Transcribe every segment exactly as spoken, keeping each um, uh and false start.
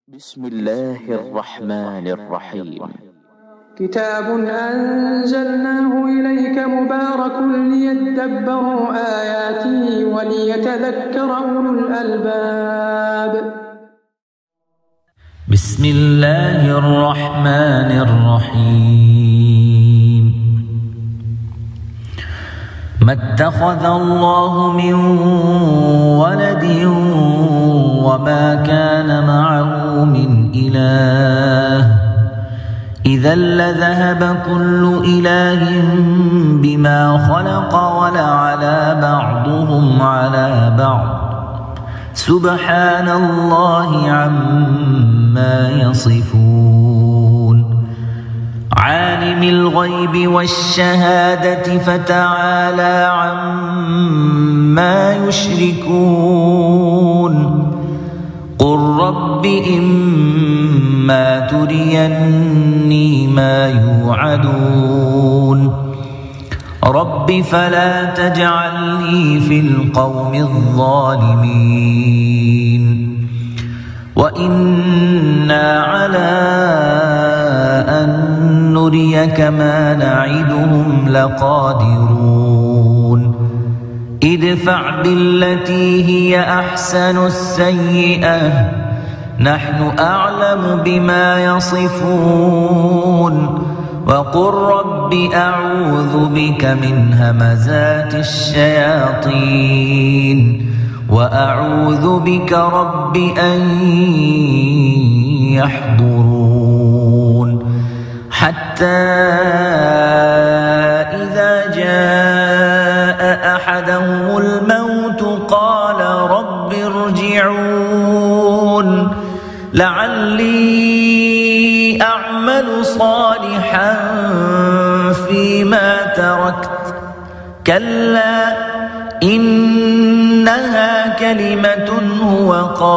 بسم الله الرحمن الرحيم. كتاب أنزلناه إليك مبارك ليدبروا آياته وليتذكر أولو الألباب. بسم الله الرحمن الرحيم. ما اتخذ الله من ولد وما كان معه من إله إذا لذهب كل إله بما خلق ولعلى بعضهم على بعض سبحان الله عما يصفون. عالم الغيب والشهادة فتعالى عما يشركون. قل رب إما تريني ما يوعدون رب فلا تجعلني في القوم الظالمين. وإنا على أن نريك ما نعدهم لقادرون. ادفع بالتي هي أحسن السيئة نحن أعلم بما يصفون. وقل رب أعوذ بك من همزات الشياطين وأعوذ بك رب أن يحضرون. حتى إذا جاء أحدهم الموت قال رب ارجعون لعلي أعمل صالحا فيما تركت كلا إنها كلمة هو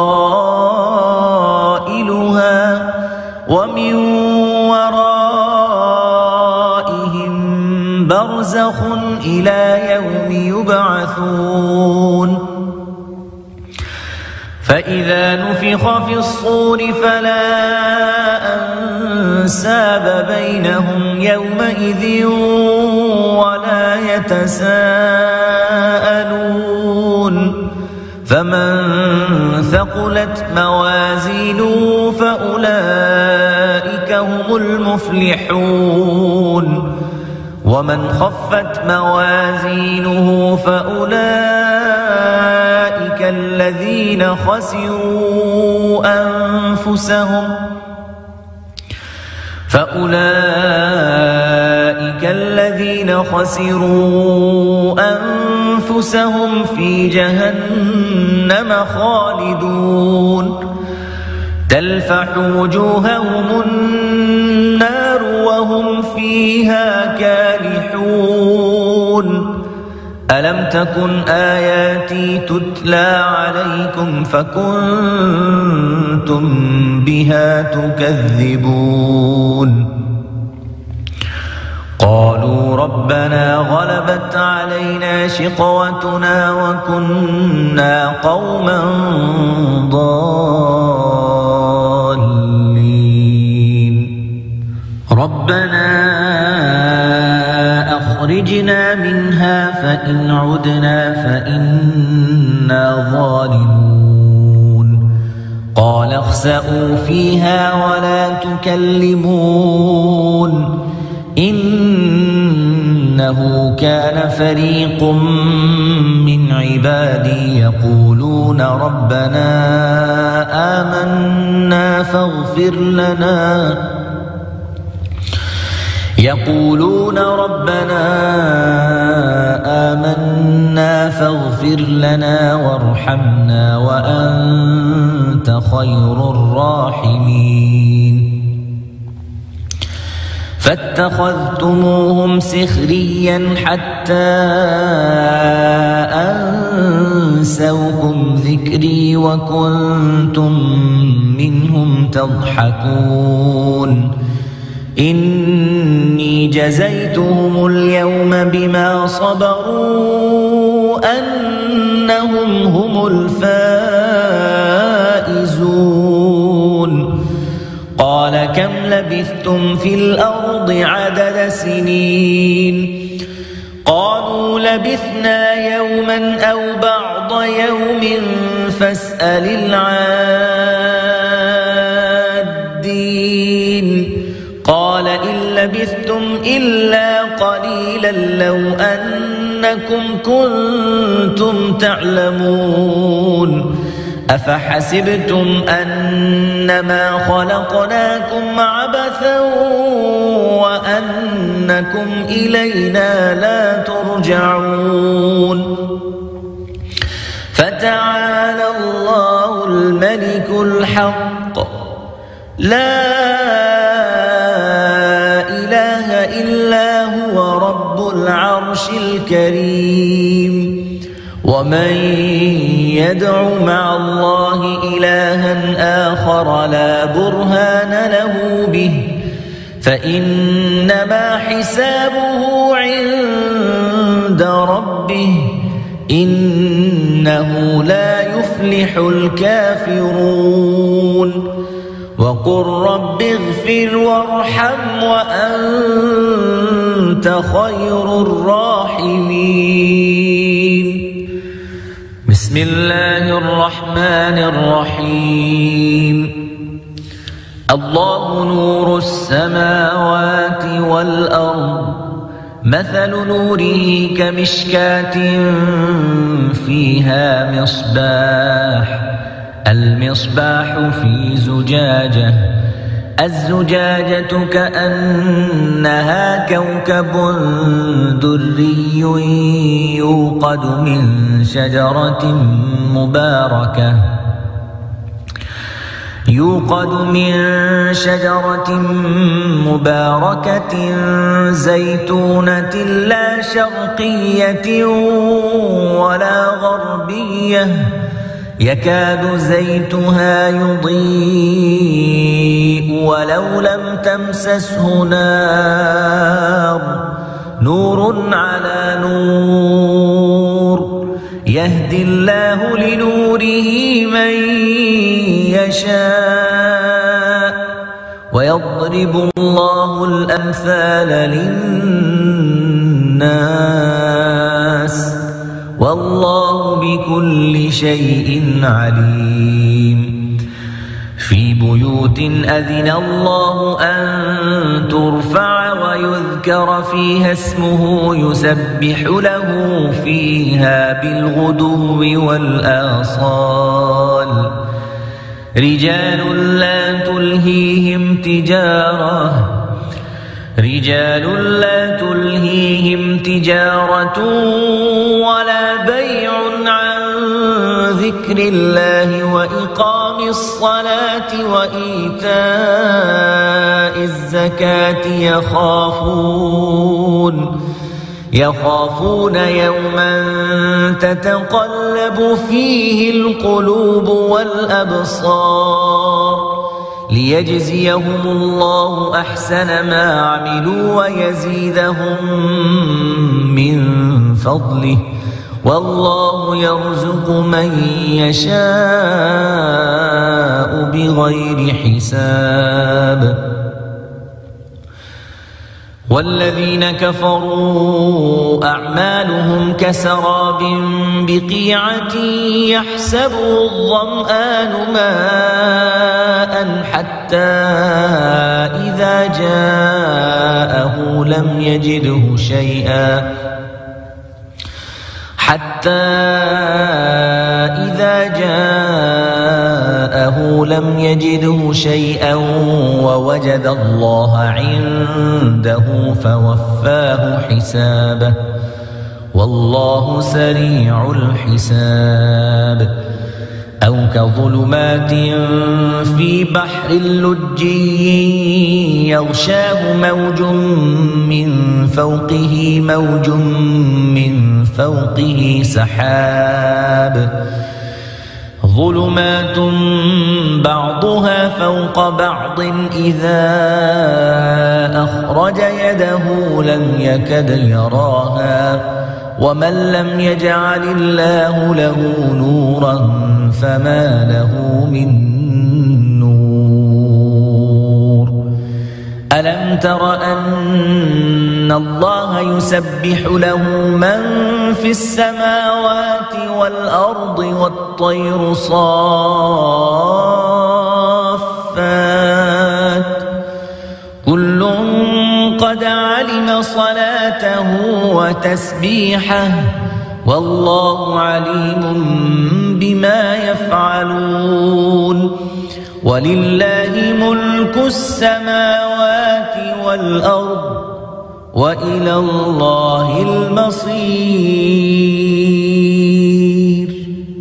قائلها ومن ورائهم برزخ إلى يوم يبعثون. فإذا نفخ في الصور فلا أنساب بينهم يومئذ ولا يتساءلون. فمن ثقلت موازينه فأولئك هم المفلحون. ومن خفت موازينه فأولئك الذين خسروا أنفسهم فأولئك الذين خسروا أنفسهم في جهنم خالدون. تلفح وجوههم النار وهم فيها كالحون. ألم تكن آياتي تتلى عليكم فكنتم بها تكذبون. قالوا ربنا غلبت علينا شقوتنا وكنا قوما ضالين. ربنا أخرجنا منها فإن عدنا فإنا ظالمون. قال اخسئوا فيها ولا تكلمون إنه كان فريق من عبادي يقولون ربنا آمنا فاغفر لنا يقولون ربنا آمنا فاغفر لنا وارحمنا وأنت خير الراحمين. فاتخذتموهم سخريا حتى أنسوكم ذكري وكنتم منهم تضحكون. إني جزيتهم اليوم بما صبروا أنهم هم الفائزون. قال كم لبثتم في الأرض عدد سنين قالوا لبثنا يوما أو بعض يوم فاسأل العادين قال إن لبثتم إلا قليلا لو أنكم كنتم تعلمون أفحسبتم أنما خلقناكم عبثا وأنكم إلينا لا ترجعون فتعالى الله الملك الحق لا إله إلا هو رب العرش الكريم ومن يدع مع الله إلها آخر لا برهان له به فإنما حسابه عند ربه إنه لا يفلح الكافرون وقل رب اغفر وارحم وأنت خير الراحمين. بسم الله الرحمن الرحيم. الله نور السماوات والأرض مثل نوره كمشكاة فيها مصباح المصباح في زجاجة الزجاجة كأنها كوكب دري يوقد من شجرة مباركة يوقد من شجرة مباركة زيتونة لا شرقية ولا غربية يكاد زيتها يضيء ولو لم تمسسه نار نور على نور يهدي الله لنوره من يشاء ويضرب الله الأمثال للناس والله بكل شيء عليم. في بيوت أذن الله أن ترفع ويذكر فيها اسمه يسبح له فيها بالغدو والآصال رجال لا تلهيهم تجارة رجال لا تلهيهم تجارة ولا بيع عن ذكر الله وإقام الصلاة وإيتاء الزكاة يخافون يخافون يوما تتقلب فيه القلوب والأبصار ليجزيهم الله أحسن ما عملوا ويزيدهم من فضله والله يرزق من يشاء بغير حساب. والذين كفروا أعمالهم كسراب بقيعة يحسبه الظمآن ماء حتى إذا جاءه لم يجده شيئا حتى إذا جاءه لم يجده شيئا ووجد الله عنده فوفاه حسابه والله سريع الحساب. أو كظلمات في بحر لجي يغشاه موج من فوقه موج من فوقه سحاب ظلمات بعضها فوق بعض إذا أخرج يده لم يكد يراها ومن لم يجعل الله له نورا فما له من نور. ألم تر أن الله يسبح له من في السماوات والأرض والطير صافات كل قد علم صلاته وتسبيحه والله عليم بما يفعلون ولله ملك السماوات والأرض وإلى الله المصير.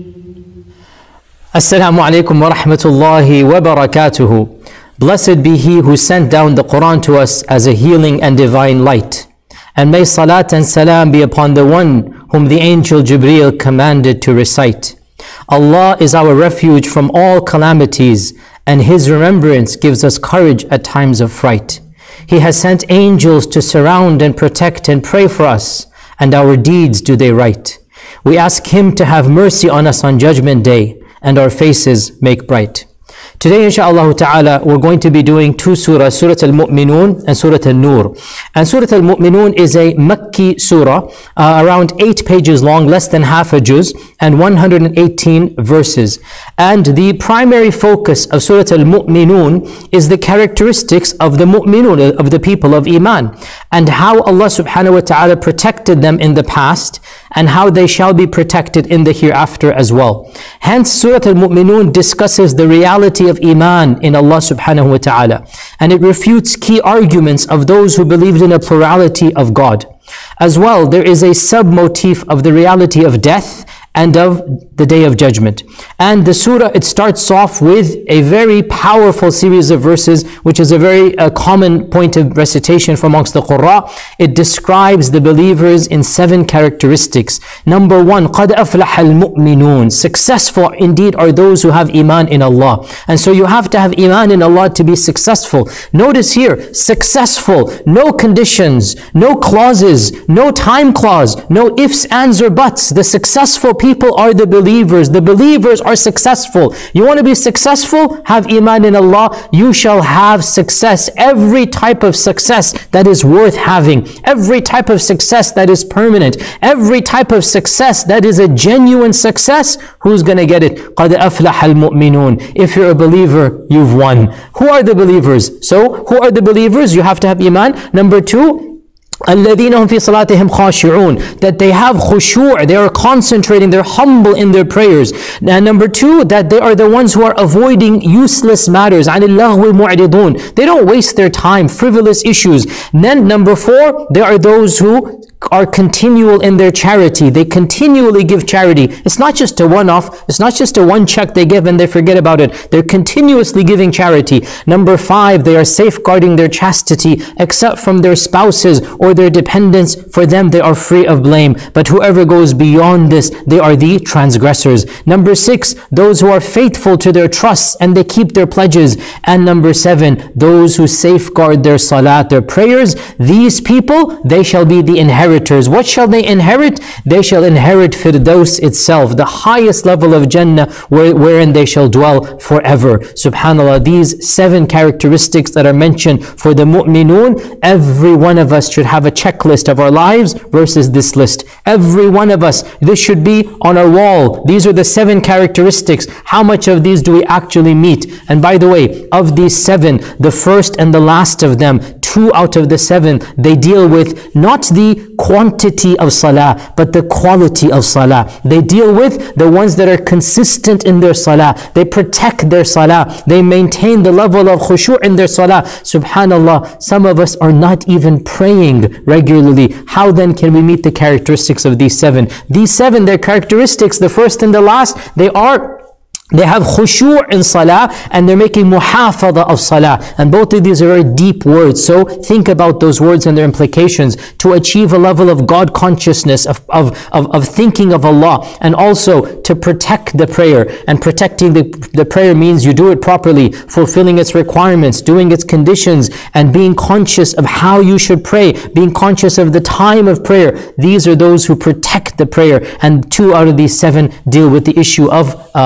Assalamu alaikum wa rahmatullahi wa barakatuhu. Blessed be He who sent down the Quran to us as a healing and divine light. And may salat and salam be upon the one whom the angel Jibreel commanded to recite. Allah is our refuge from all calamities, and His remembrance gives us courage at times of fright. He has sent angels to surround and protect and pray for us, and our deeds do they write. We ask Him to have mercy on us on Judgment Day, and our faces make bright. Today, inshaAllah ta'ala, we're going to be doing two surahs, Surah Al-Mu'minun and Surah Al-Nūr. And Surah Al-Mu'minun is a Makki surah, uh, around eight pages long, less than half a juz, and one hundred eighteen verses. And the primary focus of Surah Al-Mu'minun is the characteristics of the Mu'minun, of the people of Iman, and how Allah subhanahu wa ta'ala protected them in the past, and how they shall be protected in the hereafter as well. Hence, Surah Al-Mu'minun discusses the reality of Iman in Allah subhanahu wa ta'ala, and it refutes key arguments of those who believed in a plurality of God. As well, there is a sub-motif of the reality of death and of the Day of Judgment. And the surah, it starts off with a very powerful series of verses, which is a very uh, common point of recitation from amongst the Qurra. It describes the believers in seven characteristics. Number one, قَدْ أَفْلَحَ الْمُؤْمِنُونَ. Successful indeed are those who have Iman in Allah. And so you have to have Iman in Allah to be successful. Notice here, successful, no conditions, no clauses, no time clause, no ifs, ands, or buts. The successful people People are the believers. The believers are successful. You want to be successful? Have Iman in Allah. You shall have success. Every type of success that is worth having. Every type of success that is permanent. Every type of success that is a genuine success. Who's going to get it? قَدْ أَفْلَحَ الْمُؤْمِنُونَ. If you're a believer, you've won. Who are the believers? So, who are the believers? You have to have Iman. Number two, الَّذِينَ هُمْ فِي صَلَاتِهِمْ خَاشِعُونَ. That they have khushu', they are concentrating, they're humble in their prayers. And number two, that they are the ones who are avoiding useless matters. عَنِ اللَّهْوِ مُعْرِضُونَ. They don't waste their time, frivolous issues. Then number four, there are those who are continual in their charity. They continually give charity. It's not just a one-off. It's not just a one check they give and they forget about it. They're continuously giving charity. Number five, they are safeguarding their chastity, except from their spouses or their dependents. For them, they are free of blame. But whoever goes beyond this, they are the transgressors. Number six, those who are faithful to their trusts and they keep their pledges. And number seven, those who safeguard their salat, their prayers. These people, they shall be the inheritors. What shall they inherit? They shall inherit Firdaus itself, the highest level of Jannah, where, wherein they shall dwell forever. Subhanallah, these seven characteristics that are mentioned for the mu'minun, every one of us should have a checklist of our lives versus this list. Every one of us, this should be on our wall. These are the seven characteristics. How much of these do we actually meet? And by the way, of these seven, the first and the last of them, two out of the seven, they deal with not the quantity of salah, but the quality of salah. They deal with the ones that are consistent in their salah. They protect their salah. They maintain the level of khushu' in their salah. Subhanallah, some of us are not even praying regularly. How then can we meet the characteristics of these seven? These seven, their characteristics, the first and the last, they are They have khushu' in salah, and they're making muhafadha of salah. And both of these are very deep words. So think about those words and their implications. To achieve a level of God consciousness, of, of, of, of thinking of Allah, and also to protect the prayer. And protecting the, the prayer means you do it properly, fulfilling its requirements, doing its conditions, and being conscious of how you should pray, being conscious of the time of prayer. These are those who protect the prayer. And two out of these seven deal with the issue of uh, salah.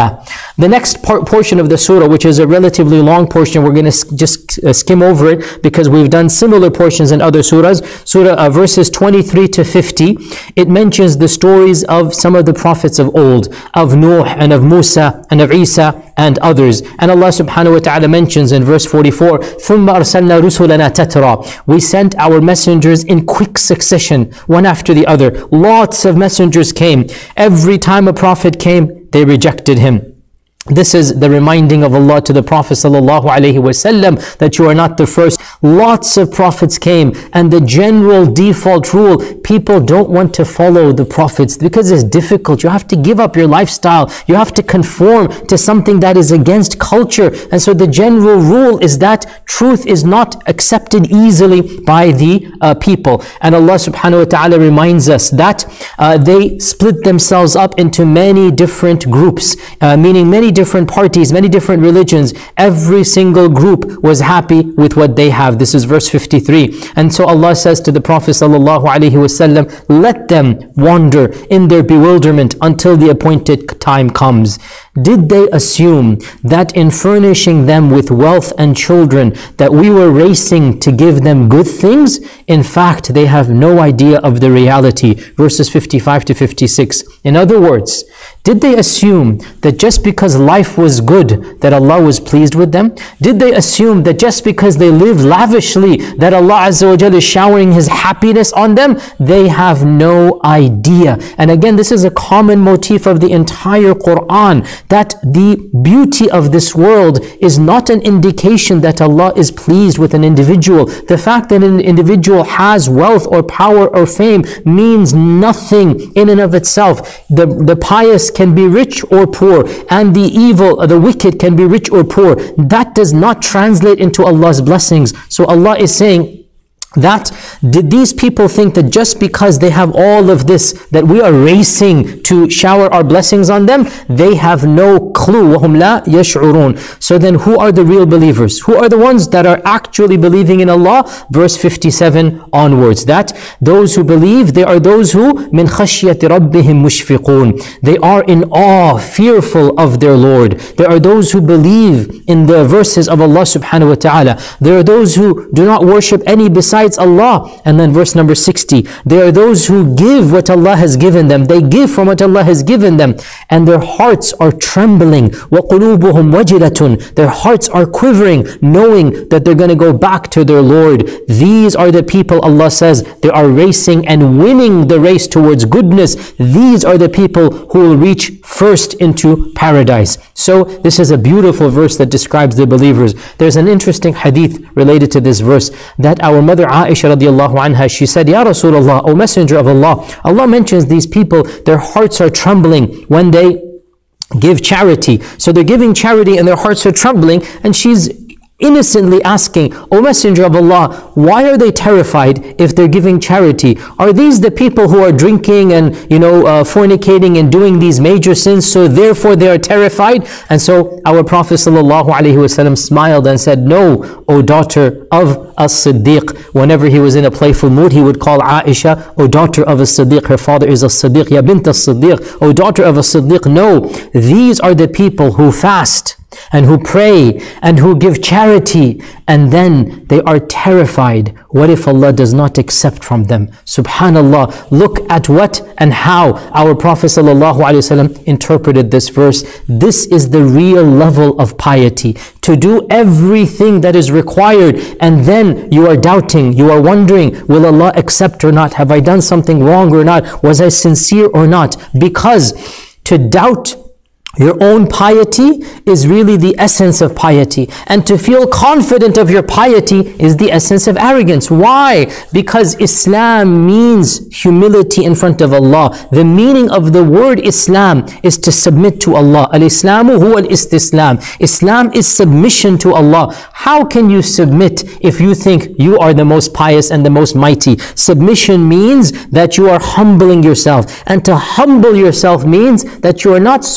Allah. The next part, portion of the surah, which is a relatively long portion, we're going to just uh, skim over it because we've done similar portions in other surahs. Surah uh, verses twenty-three to fifty, it mentions the stories of some of the prophets of old, of Nuh and of Musa and of Isa and others. And Allah subhanahu wa ta'ala mentions in verse forty-four, ثُمَّ أَرْسَلْنَا رُسُلَنَا تَتْرَى. We sent our messengers in quick succession, one after the other. Lots of messengers came. Every time a prophet came, they rejected him. This is the reminding of Allah to the Prophet sallallahu alaihi wasallam that you are not the first. Lots of prophets came, and the general default rule, people don't want to follow the prophets because it's difficult. You have to give up your lifestyle. You have to conform to something that is against culture. And so the general rule is that truth is not accepted easily by the uh, people. And Allah subhanahu wa ta'ala reminds us that uh, they split themselves up into many different groups, uh, meaning many different parties, many different religions. Every single group was happy with what they have. This is verse fifty-three. And so Allah says to the Prophet sallallahu alaihi wasallam, let them wander in their bewilderment until the appointed time comes. Did they assume that in furnishing them with wealth and children that we were racing to give them good things? In fact, they have no idea of the reality. Verses fifty-five to fifty-six. In other words, did they assume that just because life was good that Allah was pleased with them? Did they assume that just because they lived lavishly that Allah Azza wa Jalla is showering His happiness on them? They have no idea. And again, this is a common motif of the entire Quran, that the beauty of this world is not an indication that Allah is pleased with an individual. The fact that an individual has wealth or power or fame means nothing in and of itself. The, the pious can be rich or poor, and the evil, the wicked can be rich or poor. That does not translate into Allah's blessings. So Allah is saying that, did these people think that just because they have all of this, that we are racing to shower our blessings on them? They have no clue. وَهُمْ لَا يَشْعُرُونَ. So then who are the real believers? Who are the ones that are actually believing in Allah? Verse fifty-seven onwards, that those who believe, they are those who مِنْ خَشْيَةِ رَبِّهِمْ مُشْفِقُونَ. They are in awe, fearful of their Lord. There are those who believe in the verses of Allah subhanahu wa ta'ala. There are those who do not worship any besides Allah. And then verse number sixty, there are those who give what Allah has given them. They give from what Allah has given them, and their hearts are trembling. وَقُلُوبُهُمْ وَجِلَةٌ. Their hearts are quivering, knowing that they're going to go back to their Lord. These are the people, Allah says, they are racing and winning the race towards goodness. These are the people who will reach first into paradise. So this is a beautiful verse that describes the believers. There's an interesting hadith related to this verse, that our mother Aisha radiallahu anha, she said, Ya Rasulullah, O Messenger of Allah, Allah mentions these people, their hearts are trembling when they give charity. So they're giving charity and their hearts are trembling, and she's innocently asking, O Messenger of Allah, why are they terrified if they're giving charity? Are these the people who are drinking and, you know, uh, fornicating and doing these major sins, so therefore they are terrified? And so our Prophet sallallahu alaihi wasallam smiled and said, no, O daughter of As-Siddiq. Whenever he was in a playful mood, he would call Aisha, O daughter of As-Siddiq. Her father is As-Siddiq. Ya bint As-Siddiq. O daughter of As-Siddiq. No, these are the people who fast and who pray and who give charity, and then they are terrified. What if Allah does not accept from them? Subhanallah, look at what and how our Prophet ﷺ interpreted this verse. This is the real level of piety, to do everything that is required, and then you are doubting, you are wondering, will Allah accept or not? Have I done something wrong or not? Was I sincere or not? Because to doubt your own piety is really the essence of piety. And to feel confident of your piety is the essence of arrogance. Why? Because Islam means humility in front of Allah. The meaning of the word Islam is to submit to Allah. Al-Islamu huwa al-istislam. Islam is submission to Allah. How can you submit if you think you are the most pious and the most mighty? Submission means that you are humbling yourself. And to humble yourself means that you are not certain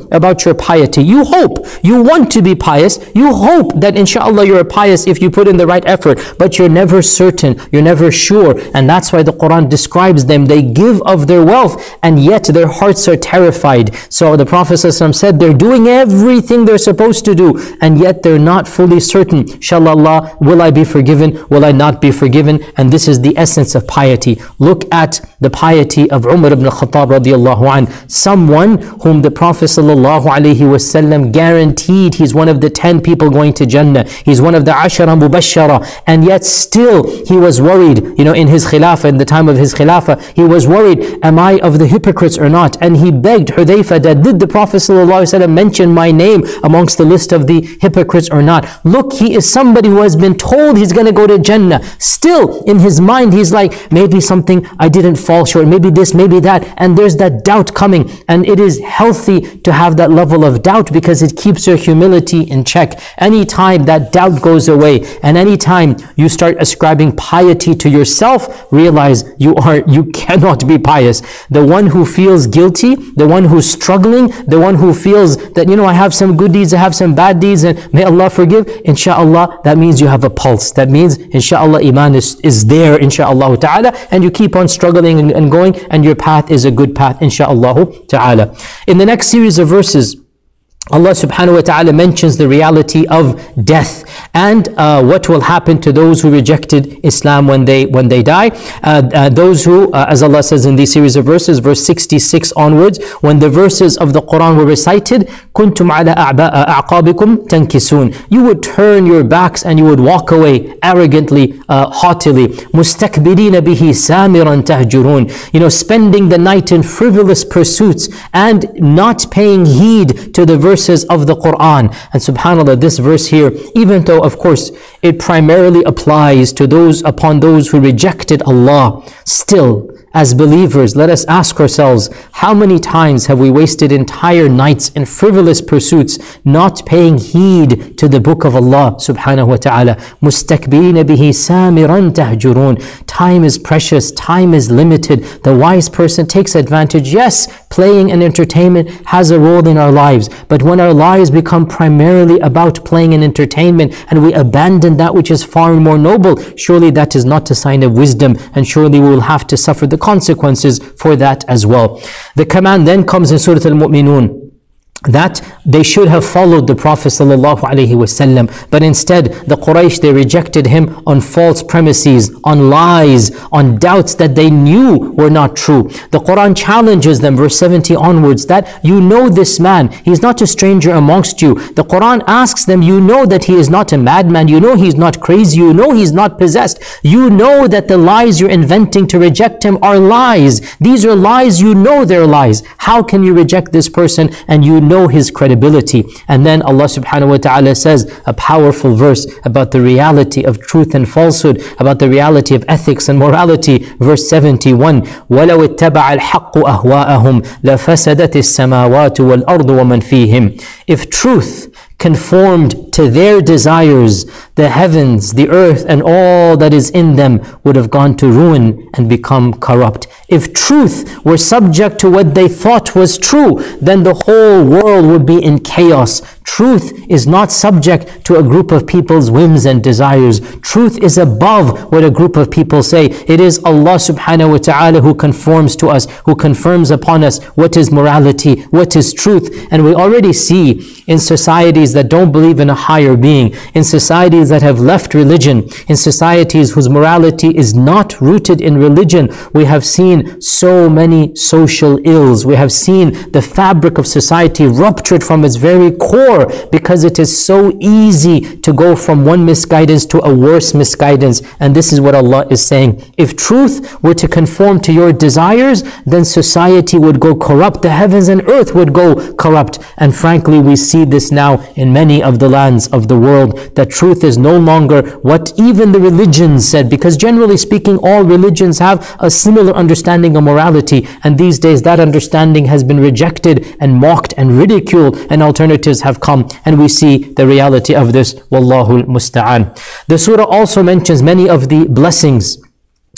about your piety. You hope, you want to be pious, you hope that inshallah you're pious if you put in the right effort, but you're never certain, you're never sure. And that's why the Quran describes them. They give of their wealth and yet their hearts are terrified. So the Prophet ﷺ said they're doing everything they're supposed to do and yet they're not fully certain. Inshallah, will I be forgiven? Will I not be forgiven? And this is the essence of piety. Look at the piety of Umar ibn Khattab radiallahu anh, someone whom the Prophet sallallahu alaihi wasallam guaranteed he's one of the ten people going to Jannah. He's one of the ashara mubashara, and yet still he was worried, you know, in his khilafah, in the time of his khilafah, he was worried, am I of the hypocrites or not? And he begged Hudayfa that did the Prophet sallallahu alaihi wasallam mention my name amongst the list of the hypocrites or not? Look, he is somebody who has been told he's going to go to Jannah. Still in his mind he's like, maybe something I didn't fall short, maybe this, maybe that, and there's that doubt coming. And it is healthy to have that level of doubt because it keeps your humility in check. Anytime that doubt goes away and anytime you start ascribing piety to yourself, realize you are you cannot be pious. The one who feels guilty, the one who's struggling, the one who feels that, you know, I have some good deeds, I have some bad deeds, and may Allah forgive, inshallah, that means you have a pulse. That means inshallah iman is, is there, inshallah ta'ala, and you keep on struggling and, and going, and your path is a good path, inshallah ta'ala. In the next series of verses, Allah subhanahu wa ta'ala mentions the reality of death and uh, what will happen to those who rejected Islam when they when they die. Uh, uh, those who, uh, as Allah says in these series of verses, verse sixty-six onwards, when the verses of the Quran were recited, kuntum ala a'qabikum tankisun. You would turn your backs and you would walk away arrogantly, uh, haughtily. Mustakbirina bihi samiran tahjurun. You know, spending the night in frivolous pursuits and not paying heed to the verses verses of the Quran. And subhanAllah, this verse here, even though of course it primarily applies to those upon those who rejected Allah, still as believers, let us ask ourselves, how many times have we wasted entire nights in frivolous pursuits, not paying heed to the book of Allah subhanahu wa ta'ala? Mustakbirina bihi samiran tahjurun. Time is precious, time is limited. The wise person takes advantage. Yes, playing and entertainment has a role in our lives, but when our lives become primarily about playing and entertainment and we abandon that which is far more noble, surely that is not a sign of wisdom, and surely we will have to suffer the consequences for that as well. The command then comes in Surah Al-Mu'minun that they should have followed the Prophet sallallahu alaihi wasallam, but instead the Quraysh, they rejected him on false premises, on lies, on doubts that they knew were not true. The Quran challenges them, verse seventy onwards, that you know this man, he's not a stranger amongst you. The Quran asks them, you know that he is not a madman, you know he's not crazy, you know he's not possessed, you know that the lies you're inventing to reject him are lies. These are lies, you know they're lies. How can you reject this person and you know know his credibility? And then Allah subhanahu wa ta'ala says a powerful verse about the reality of truth and falsehood, about the reality of ethics and morality. Verse seventy-one, وَلَوِ اتَّبَعَ الْحَقُّ أَهْوَاءَهُمْ لَفَسَدَتِ السَّمَاوَاتُ وَالْأَرْضُ وَمَنْ فِيهِمْ. If truth conformed to their desires, the heavens, the earth, and all that is in them would have gone to ruin and become corrupt. If truth were subject to what they thought was true, then the whole world would be in chaos. Truth is not subject to a group of people's whims and desires. Truth is above what a group of people say. It is Allah subhanahu wa ta'ala who conforms to us, who confirms upon us what is morality, what is truth. And we already see in societies that don't believe in a higher being, in societies that have left religion, in societies whose morality is not rooted in religion, we have seen so many social ills. We have seen the fabric of society ruptured from its very core, because it is so easy to go from one misguidance to a worse misguidance. And this is what Allah is saying. If truth were to conform to your desires, then society would go corrupt, the heavens and earth would go corrupt. And frankly, we see this now in many of the lands of the world, that truth is no longer what even the religions said, because generally speaking, all religions have a similar understanding of morality, and these days that understanding has been rejected and mocked and ridiculed, and alternatives have come, and we see the reality of this. Wallahu musta'an. The surah also mentions many of the blessings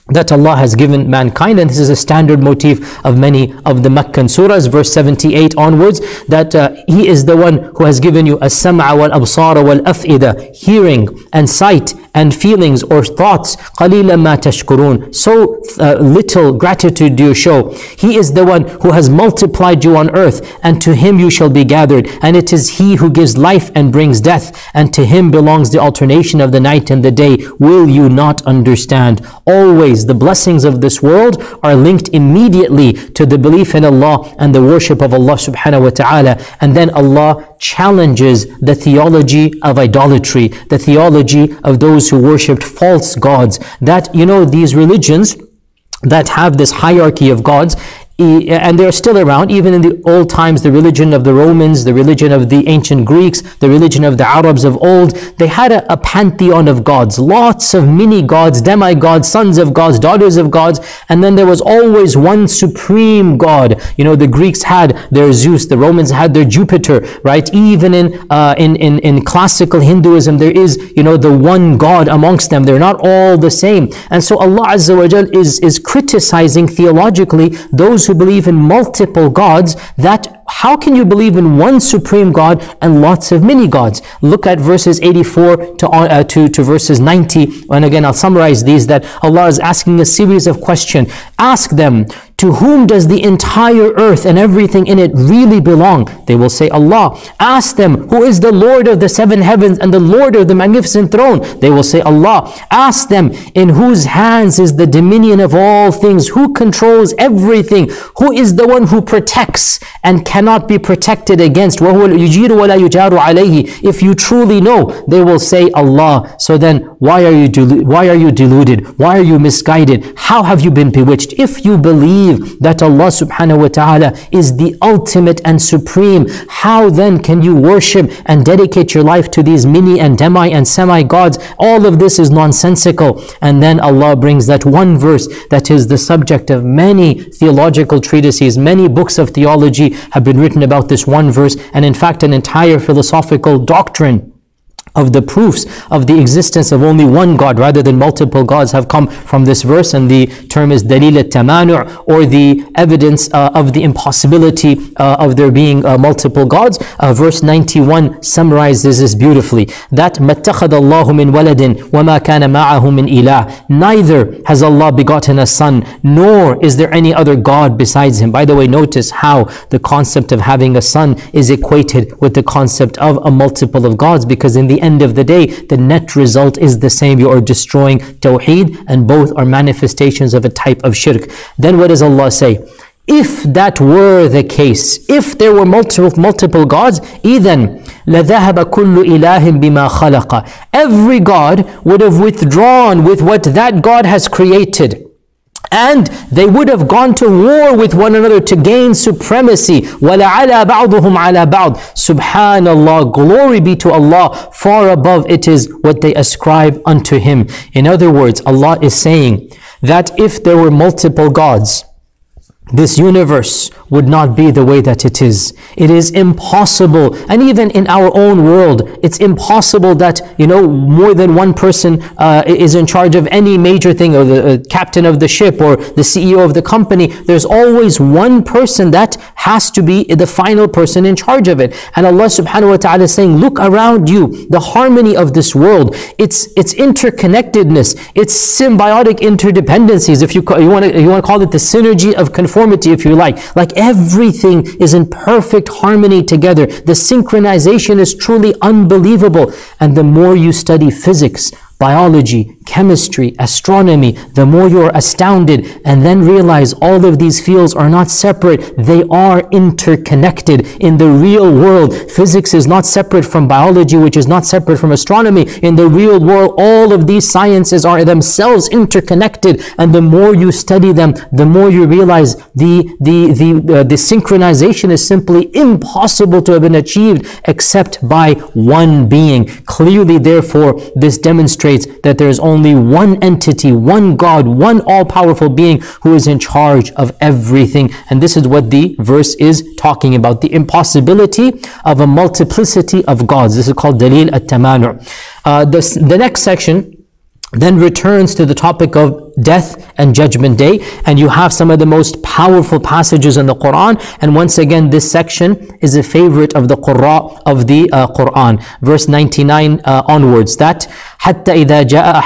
that Allah has given mankind, and this is a standard motif of many of the Meccan surahs, verse seventy-eight onwards, that uh, He is the one who has given you as-sam'a wal-absara wal-af'ida, hearing and sight and feelings or thoughts. قَلِيلًا مَا تَشْكُرُونَ. So uh, little gratitude do you show. He is the one who has multiplied you on earth, and to Him you shall be gathered. And it is He who gives life and brings death, and to Him belongs the alternation of the night and the day. Will you not understand? Always the blessings of this world are linked immediately to the belief in Allah and the worship of Allah subhanahu wa ta'ala. And then Allah challenges the theology of idolatry, the theology of those who worshipped false gods. That, you know, these religions that have this hierarchy of gods, and they're still around, even in the old times, the religion of the Romans, the religion of the ancient Greeks, the religion of the Arabs of old, they had a, a pantheon of gods, lots of mini-gods, demi-gods, sons of gods, daughters of gods, and then there was always one supreme God. You know, the Greeks had their Zeus, the Romans had their Jupiter, right? Even in, uh, in, in, in classical Hinduism, there is, you know, the one God amongst them. They're not all the same. And so Allah Azza wa Jal is, is criticizing theologically those who believe in multiple gods, that how can you believe in one supreme God and lots of mini gods? Look at verses eighty-four to, uh, to, to verses ninety. And again, I'll summarize these, that Allah is asking a series of questions. Ask them, to whom does the entire earth and everything in it really belong? They will say, Allah. Ask them, who is the Lord of the seven heavens and the Lord of the magnificent throne? They will say, Allah. Ask them, in whose hands is the dominion of all things? Who controls everything? Who is the one who protects and cannot be protected against? If you truly know, they will say, Allah. So then, why are you delu- why are you deluded? Why are you misguided? How have you been bewitched? If you believe that Allah subhanahu wa ta'ala is the ultimate and supreme, how then can you worship and dedicate your life to these mini and demi and semi gods? All of this is nonsensical. And then Allah brings that one verse that is the subject of many theological treatises. Many books of theology have been written about this one verse, and in fact an entire philosophical doctrine of the proofs of the existence of only one God rather than multiple gods have come from this verse, and the term is dalil al-tamanu', or the evidence uh, of the impossibility uh, of there being uh, multiple gods. Uh, verse ninety-one summarizes this beautifully, that مَتَّخَذَ اللَّهُ مِنْ وَلَدٍ وَمَا كَانَ مَعَهُ مِنْ إِلَهٍ. Neither has Allah begotten a son, nor is there any other God besides Him. By the way, notice how the concept of having a son is equated with the concept of a multiple of gods, because in the end of the day, the net result is the same. You are destroying Tawheed, and both are manifestations of a type of shirk. Then what does Allah say? If that were the case, if there were multiple, multiple gods, إِذَنْ لَذَهَبَ كُلُّ إِلَهٍ بِمَا خَلَقَ. Every God would have withdrawn with what that God has created, and they would have gone to war with one another to gain supremacy. وَلَعَلَى بَعْضُهُمْ عَلَى بَعْضٍ. Subhanallah, glory be to Allah, far above it is what they ascribe unto Him. In other words, Allah is saying that if there were multiple gods, this universe would not be the way that it is. It is impossible. And even in our own world, it's impossible that, you know, more than one person uh, is in charge of any major thing, or the uh, captain of the ship, or the C E O of the company. There's always one person that has to be the final person in charge of it. And Allah subhanahu wa ta'ala is saying, look around you, the harmony of this world, its its interconnectedness, its symbiotic interdependencies, if you, you want to you want to call it the synergy of conformity, if you like. Like everything is in perfect harmony together. The synchronization is truly unbelievable. And the more you study physics, biology, chemistry, astronomy, the more you're astounded, and then realize all of these fields are not separate. They are interconnected. In the real world, physics is not separate from biology, which is not separate from astronomy. In the real world, all of these sciences are themselves interconnected, and the more you study them, the more you realize the the the, uh, the synchronization is simply impossible to have been achieved except by one being. Clearly, therefore, this demonstrates that there is only one entity, one God, one all-powerful being who is in charge of everything. And this is what the verse is talking about, the impossibility of a multiplicity of gods. This is called dalil al-tamanu'. Uh, the, the next section then returns to the topic of death and judgment day, and you have some of the most powerful passages in the Quran. And once again, this section is a favorite of the Qurra of the uh, Quran, verse ninety-nine uh, onwards, that حتى إذا جاء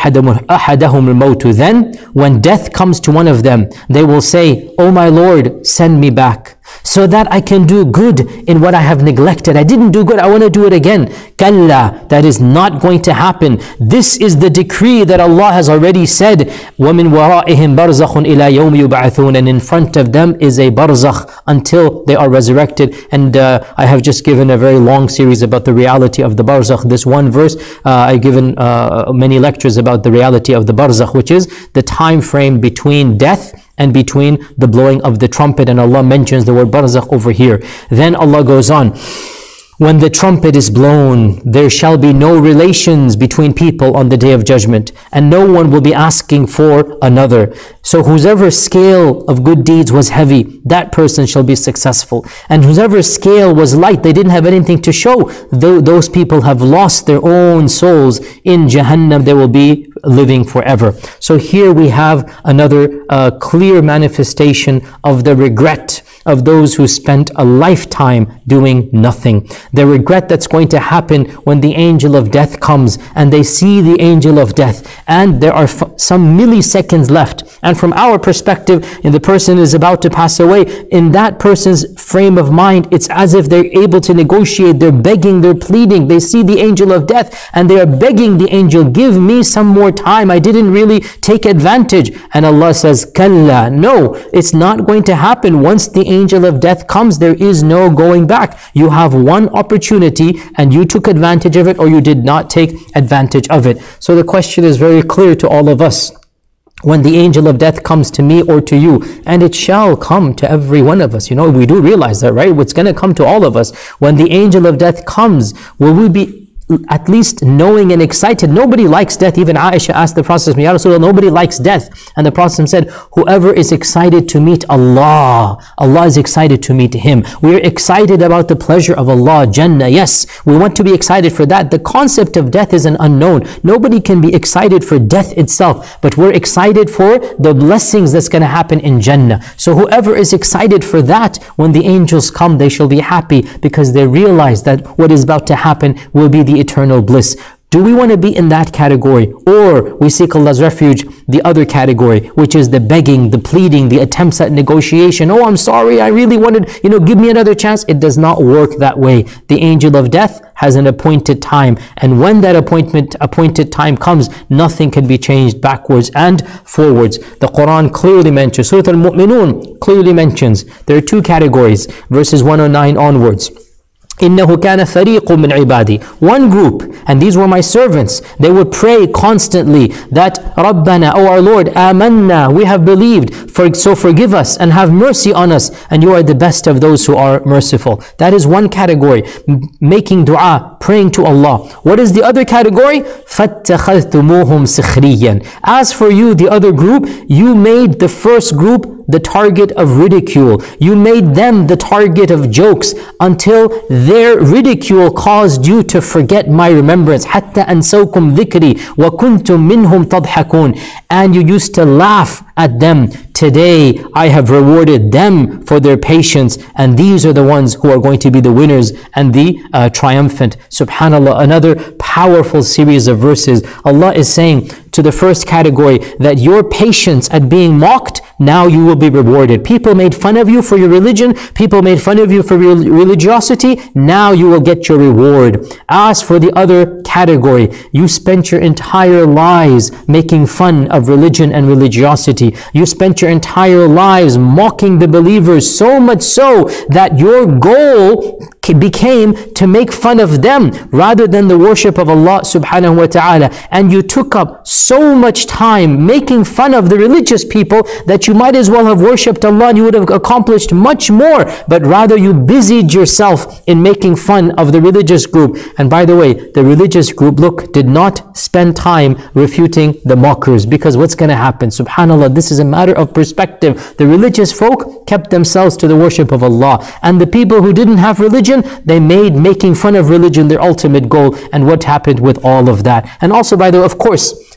أحدهم الموت, then when death comes to one of them, they will say, "Oh my Lord, send me back, so that I can do good in what I have neglected. I didn't do good, I want to do it again." Kalla, that is not going to happen. This is the decree that Allah has already said. وَمِنْ وَرَائِهِمْ بَرْزَخٌ إِلَى يَوْمِ يُبْعَثُونَ, and in front of them is a barzakh until they are resurrected. And uh, I have just given a very long series about the reality of the barzakh. This one verse, uh, I've given uh, many lectures about the reality of the barzakh, which is the time frame between death and between the blowing of the trumpet. And Allah mentions the word barzakh over here. Then Allah goes on, when the trumpet is blown, there shall be no relations between people on the day of judgment, and no one will be asking for another. So whosever scale of good deeds was heavy, that person shall be successful. And whosever scale was light, they didn't have anything to show, though those people have lost their own souls. In Jahannam they will be living forever. So here we have another uh, clear manifestation of the regret of those who spent a lifetime doing nothing. The regret that's going to happen when the angel of death comes and they see the angel of death, and there are f- some milliseconds left. And from our perspective, and the person is about to pass away, in that person's frame of mind, it's as if they're able to negotiate, they're begging, they're pleading. They see the angel of death and they are begging the angel, "Give me some more time, I didn't really take advantage." And Allah says, "Kalla, no, it's not going to happen. Once the angel of death comes, there is no going back. You have one opportunity and you took advantage of it, or you did not take advantage of it." So the question is very clear to all of us. When the angel of death comes to me or to you, and it shall come to every one of us, you know, we do realize that, right? It's going to come to all of us. When the angel of death comes, will we be at least knowing and excited? Nobody likes death. Even Aisha asked the Prophet, "Ya Rasulullah, nobody likes death." And the Prophet said, whoever is excited to meet Allah, Allah is excited to meet him. We are excited about the pleasure of Allah, Jannah. Yes, we want to be excited for that. The concept of death is an unknown. Nobody can be excited for death itself, but we're excited for the blessings that's going to happen in Jannah. So whoever is excited for that, when the angels come, they shall be happy because they realize that what is about to happen will be the eternal bliss. Do we want to be in that category? Or we seek Allah's refuge, the other category, which is the begging, the pleading, the attempts at negotiation. "Oh, I'm sorry, I really wanted, you know, give me another chance." It does not work that way. The angel of death has an appointed time. And when that appointment, appointed time comes, nothing can be changed backwards and forwards. The Quran clearly mentions, Surah Al-Mu'minun clearly mentions, there are two categories, verses one oh nine onwards. إِنَّهُ كَانَ فَرِيقٌ مِّنْ عِبَادِي, one group, and these were my servants. They would pray constantly that, رَبَّنَا, O our Lord, آمَنَّا, we have believed, for, so forgive us and have mercy on us, and you are the best of those who are merciful. That is one category, making dua, praying to Allah. What is the other category? فَاتَّخَذْتُمُوهُمْ سِخْرِيًّا. As for you, the other group, you made the first group the target of ridicule. You made them the target of jokes until their ridicule caused you to forget my remembrance. حَتَّى أَنْسَوْكُمْ ذِكْرِي وَكُنْتُمْ مِنْهُمْ تَضْحَكُونَ. And you used to laugh at them. Today I have rewarded them for their patience, and these are the ones who are going to be the winners and the uh, triumphant. Subhanallah, another powerful series of verses. Allah is saying to the first category that your patience at being mocked, now you will be rewarded. People made fun of you for your religion, people made fun of you for your religiosity, now you will get your reward. As for the other category, you spent your entire lives making fun of religion and religiosity. You spent your entire lives mocking the believers, so much so that your goal became to make fun of them rather than the worship of Allah subhanahu wa ta'ala. And you took up so much time making fun of the religious people that you might as well have worshipped Allah and you would have accomplished much more, but rather you busied yourself in making fun of the religious group. And by the way, the religious group, look, did not spend time refuting the mockers, because what's going to happen? Subhanallah, this is a matter of perspective. The religious folk kept themselves to the worship of Allah, and the people who didn't have religion, they made making fun of religion their ultimate goal. And what happened with all of that? And also, by the way, of course,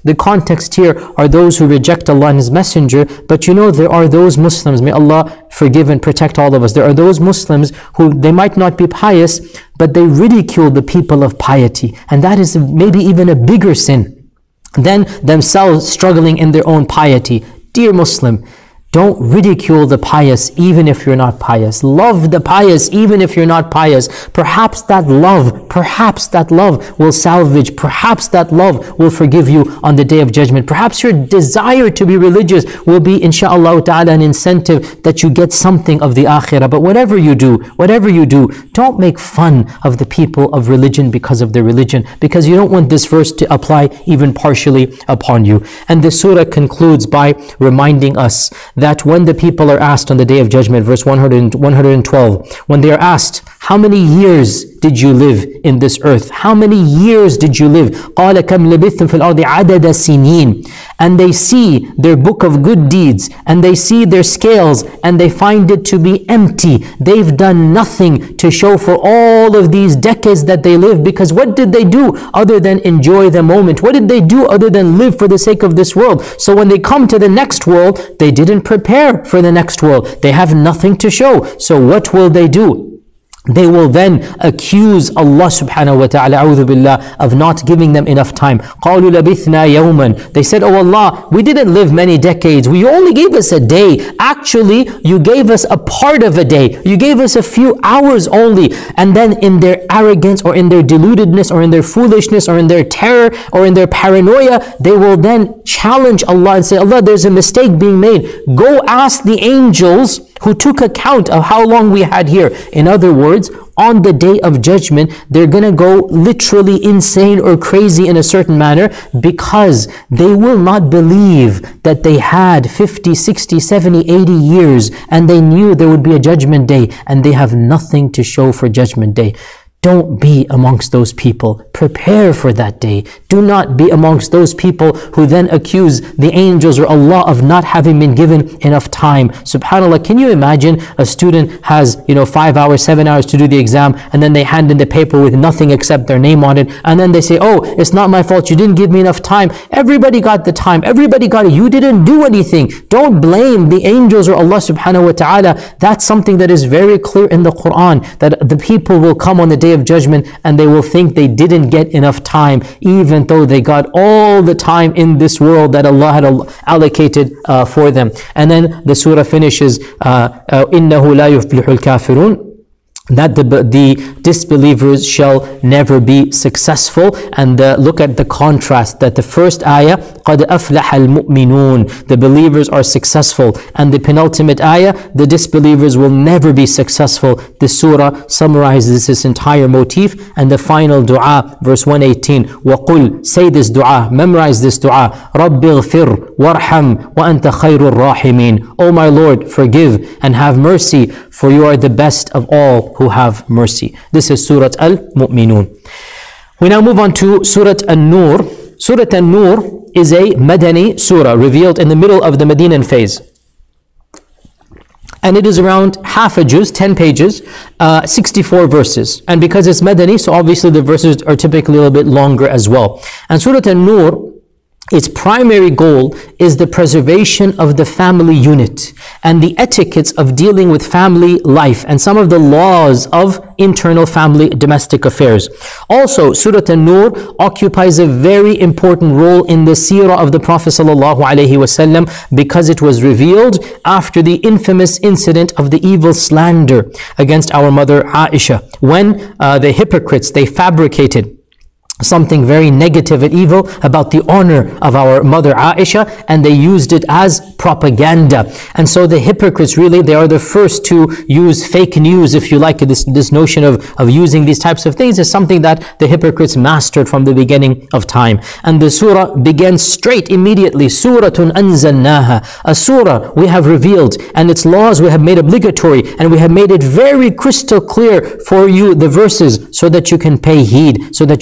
The context here are those who reject Allah and His Messenger, but you know there are those Muslims, may Allah forgive and protect all of us, there are those Muslims who they might not be pious, but they ridicule the people of piety, and that is maybe even a bigger sin than themselves struggling in their own piety. Dear Muslim, don't ridicule the pious even if you're not pious. Love the pious even if you're not pious. Perhaps that love, perhaps that love will salvage, perhaps that love will forgive you on the Day of Judgment. Perhaps your desire to be religious will be, insha'Allah ta'ala, an incentive that you get something of the akhirah. But whatever you do, whatever you do, don't make fun of the people of religion because of their religion, because you don't want this verse to apply even partially upon you. And the surah concludes by reminding us that when the people are asked on the Day of Judgment, verse one hundred, one hundred twelve, when they are asked, how many years did you live in this earth? How many years did you live? قَالَ كَمْ لَبِثْتُمْ فِي الْأَرْضِ عَدَدَ سِنِينَ. And they see their book of good deeds, and they see their scales, and they find it to be empty. They've done nothing to show for all of these decades that they live, because what did they do other than enjoy the moment? What did they do other than live for the sake of this world? So when they come to the next world, they didn't prepare for the next world. They have nothing to show. So what will they do? They will then accuse Allah subhanahu wa ta'ala, a'udhu billah, of not giving them enough time. قَالُوا لَبِثْنَا يَوْمًا. They said, oh Allah, we didn't live many decades. We only gave us a day. Actually, you gave us a part of a day. You gave us a few hours only. And then in their arrogance or in their deludedness or in their foolishness or in their terror or in their paranoia, they will then challenge Allah and say, Allah, there's a mistake being made. Go ask the angels who took account of how long we had here. In other words, on the Day of Judgment, they're going to go literally insane or crazy in a certain manner, because they will not believe that they had fifty, sixty, seventy, eighty years and they knew there would be a Judgment Day, and they have nothing to show for Judgment Day. Don't be amongst those people. Prepare for that day. Do not be amongst those people who then accuse the angels or Allah of not having been given enough time. SubhanAllah, can you imagine a student has, you know, five hours, seven hours to do the exam, and then they hand in the paper with nothing except their name on it, and then they say, oh, it's not my fault, you didn't give me enough time. Everybody got the time. Everybody got it. You didn't do anything. Don't blame the angels or Allah subhanahu wa ta'ala. That's something that is very clear in the Quran, that the people will come on the Day of Judgment and they will think they didn't get enough time, even though they got all the time in this world that Allah had allocated uh, for them. And then the surah finishes, uh, uh, إِنَّهُ لَا يُفْلِحُ الْكَافِرُونَ, that the, the disbelievers shall never be successful. And uh, look at the contrast, that the first ayah, قَدْ أَفْلَحَ الْمُؤْمِنُونَ, the believers are successful, and the penultimate ayah, the disbelievers will never be successful. The surah summarizes this entire motif. And the final dua, verse one eighteen, وَقُلْ, say this dua, memorize this dua, رَبِّ اغْفِرْ وَارْحَمْ وَأَنْتَ خَيْرُ الرَّاحِمِينَ. O my Lord, forgive and have mercy, for you are the best of all who have mercy. This is Surah Al-Mu'minun. We now move on to Surah Al-Nūr. Surah Al-Nūr is a Madani surah revealed in the middle of the Medinan phase. And it is around half a juz, ten pages, uh, sixty-four verses. And because it's Madani, so obviously the verses are typically a little bit longer as well. And Surah Al-Nūr, its primary goal is the preservation of the family unit and the etiquettes of dealing with family life and some of the laws of internal family domestic affairs. Also, Surah Al-Nūr occupies a very important role in the seerah of the Prophet ﷺ, because it was revealed after the infamous incident of the evil slander against our mother Aisha, when uh, the hypocrites, they fabricated something very negative and evil about the honor of our mother Aisha, and they used it as propaganda. And so the hypocrites, really, they are the first to use fake news, if you like. This, this notion of, of using these types of things is something that the hypocrites mastered from the beginning of time. And the surah begins straight immediately, Suratun anzalnaha, a surah we have revealed, and its laws we have made obligatory, and we have made it very crystal clear for you, the verses, so that you can pay heed, so that you can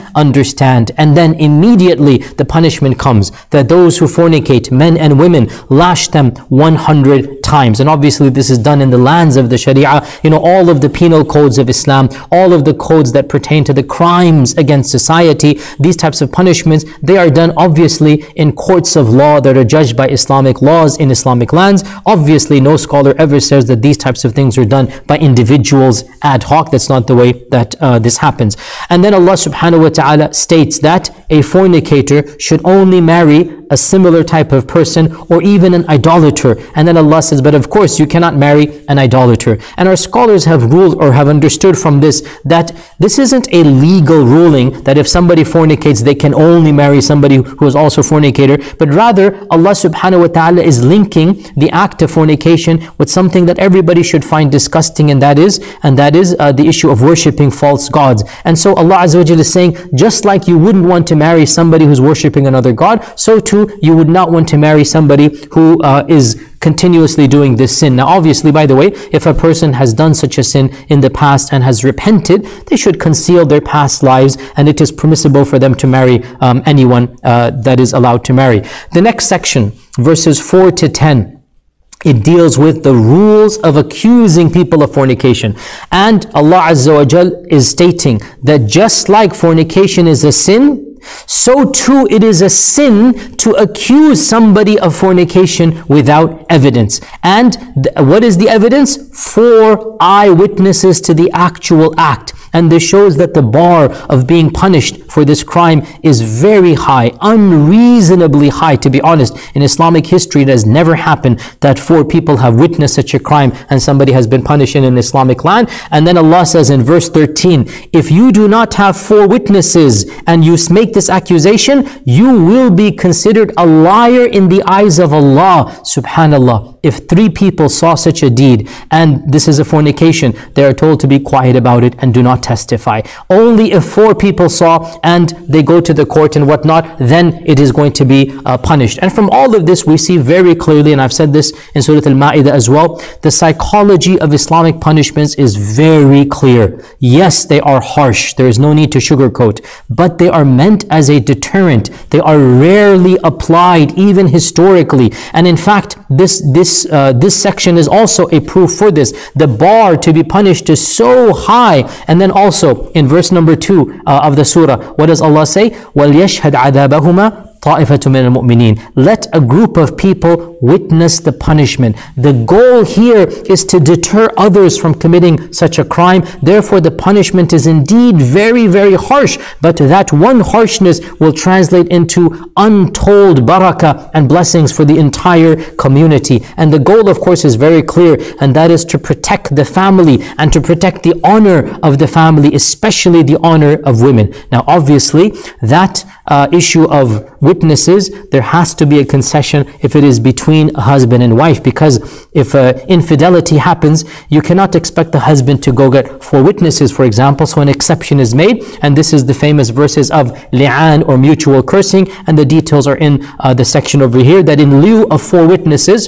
understand. And then immediately the punishment comes, that those who fornicate, men and women, lash them one hundred times. And obviously this is done in the lands of the Sharia. You know, all of the penal codes of Islam, all of the codes that pertain to the crimes against society, these types of punishments, they are done obviously in courts of law that are judged by Islamic laws in Islamic lands. Obviously no scholar ever says that these types of things are done by individuals ad hoc. That's not the way that uh, this happens. And then Allah subhanahu wa ta'ala states that a fornicator should only marry a similar type of person, or even an idolater. And then Allah says, but of course you cannot marry an idolater. And our scholars have ruled or have understood from this that this isn't a legal ruling that if somebody fornicates they can only marry somebody who is also fornicator, but rather Allah subhanahu wa ta'ala is linking the act of fornication with something that everybody should find disgusting, and that is and that is uh, the issue of worshipping false gods. And so Allah Azza wa Jalla is saying, just like you wouldn't want to marry somebody who's worshipping another god, so too you would not want to marry somebody who uh, is continuously doing this sin. Now obviously, by the way, if a person has done such a sin in the past and has repented, they should conceal their past lives, and it is permissible for them to marry um, anyone uh, that is allowed to marry. The next section, verses four to ten, it deals with the rules of accusing people of fornication. And Allah Azza wa Jal is stating that just like fornication is a sin, so too it is a sin to accuse somebody of fornication without evidence. And th- what is the evidence? Four eyewitnesses to the actual act. And this shows that the bar of being punished for this crime is very high, unreasonably high, to be honest. In Islamic history, it has never happened that four people have witnessed such a crime and somebody has been punished in an Islamic land. And then Allah says in verse thirteen, if you do not have four witnesses and you make this accusation, you will be considered a liar in the eyes of Allah. Subhanallah. If three people saw such a deed and this is a fornication, they are told to be quiet about it and do not testify. Only if four people saw and they go to the court and whatnot, then it is going to be uh, punished. And from all of this, we see very clearly, and I've said this in Surah Al-Ma'idah as well, the psychology of Islamic punishments is very clear. Yes, they are harsh. There is no need to sugarcoat, but they are meant as a deterrent. They are rarely applied, even historically. And in fact, this this uh, this section is also a proof for this. The bar to be punished is so high. And then also in verse number two uh, of the surah, what does Allah say? وَلْيَشْهَدْ عَذَابَهُمَا طَائِفَةٌ مِنَ الْمُؤْمِنِينَ. Let a group of people witness the punishment. The goal here is to deter others from committing such a crime. Therefore, the punishment is indeed very, very harsh. But that one harshness will translate into untold barakah and blessings for the entire community. And the goal, of course, is very clear, and that is to protect the family and to protect the honor of the family, especially the honor of women. Now, obviously, that uh, issue of witnesses, there has to be a concession if it is between a husband and wife, because if uh, infidelity happens, you cannot expect the husband to go get four witnesses, for example. So an exception is made, and this is the famous verses of li'an, or mutual cursing, and the details are in uh, the section over here, that in lieu of four witnesses,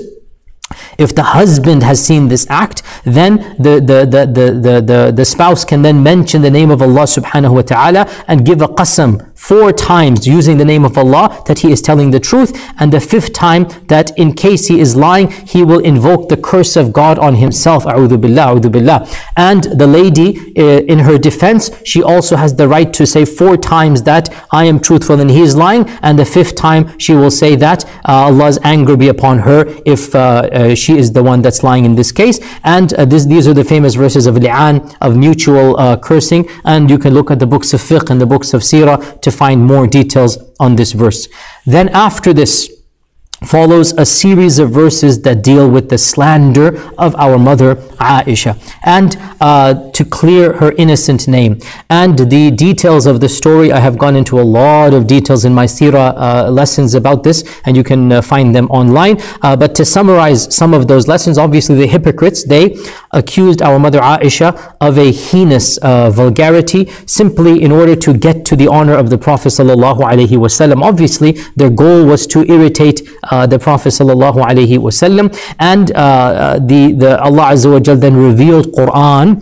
if the husband has seen this act, then the, the, the, the, the, the, the spouse can then mention the name of Allah subhanahu wa ta'ala and give a qasam four times using the name of Allah that he is telling the truth, and the fifth time that in case he is lying, he will invoke the curse of God on himself. A'udhu billah, a'udhu billah. And the lady, uh, in her defense, she also has the right to say four times that I am truthful and he is lying, and the fifth time she will say that uh, Allah's anger be upon her if uh, uh, she is the one that's lying in this case. And uh, this, these are the famous verses of li'an, of mutual uh, cursing, and you can look at the books of fiqh and the books of seerah to find more details on this verse. Then after this follows a series of verses that deal with the slander of our mother Aisha, and uh, to clear her innocent name. And the details of the story, I have gone into a lot of details in my seerah uh, lessons about this, and you can uh, find them online. Uh, but to summarize some of those lessons, obviously the hypocrites, they accused our mother Aisha of a heinous uh, vulgarity simply in order to get to the honor of the Prophet sallallahu alaihi wasallam. Obviously, their goal was to irritate Uh, the Prophet sallallahu alaihi wasallam, and uh, uh, the the Allah Azza wa Jal then revealed Quran to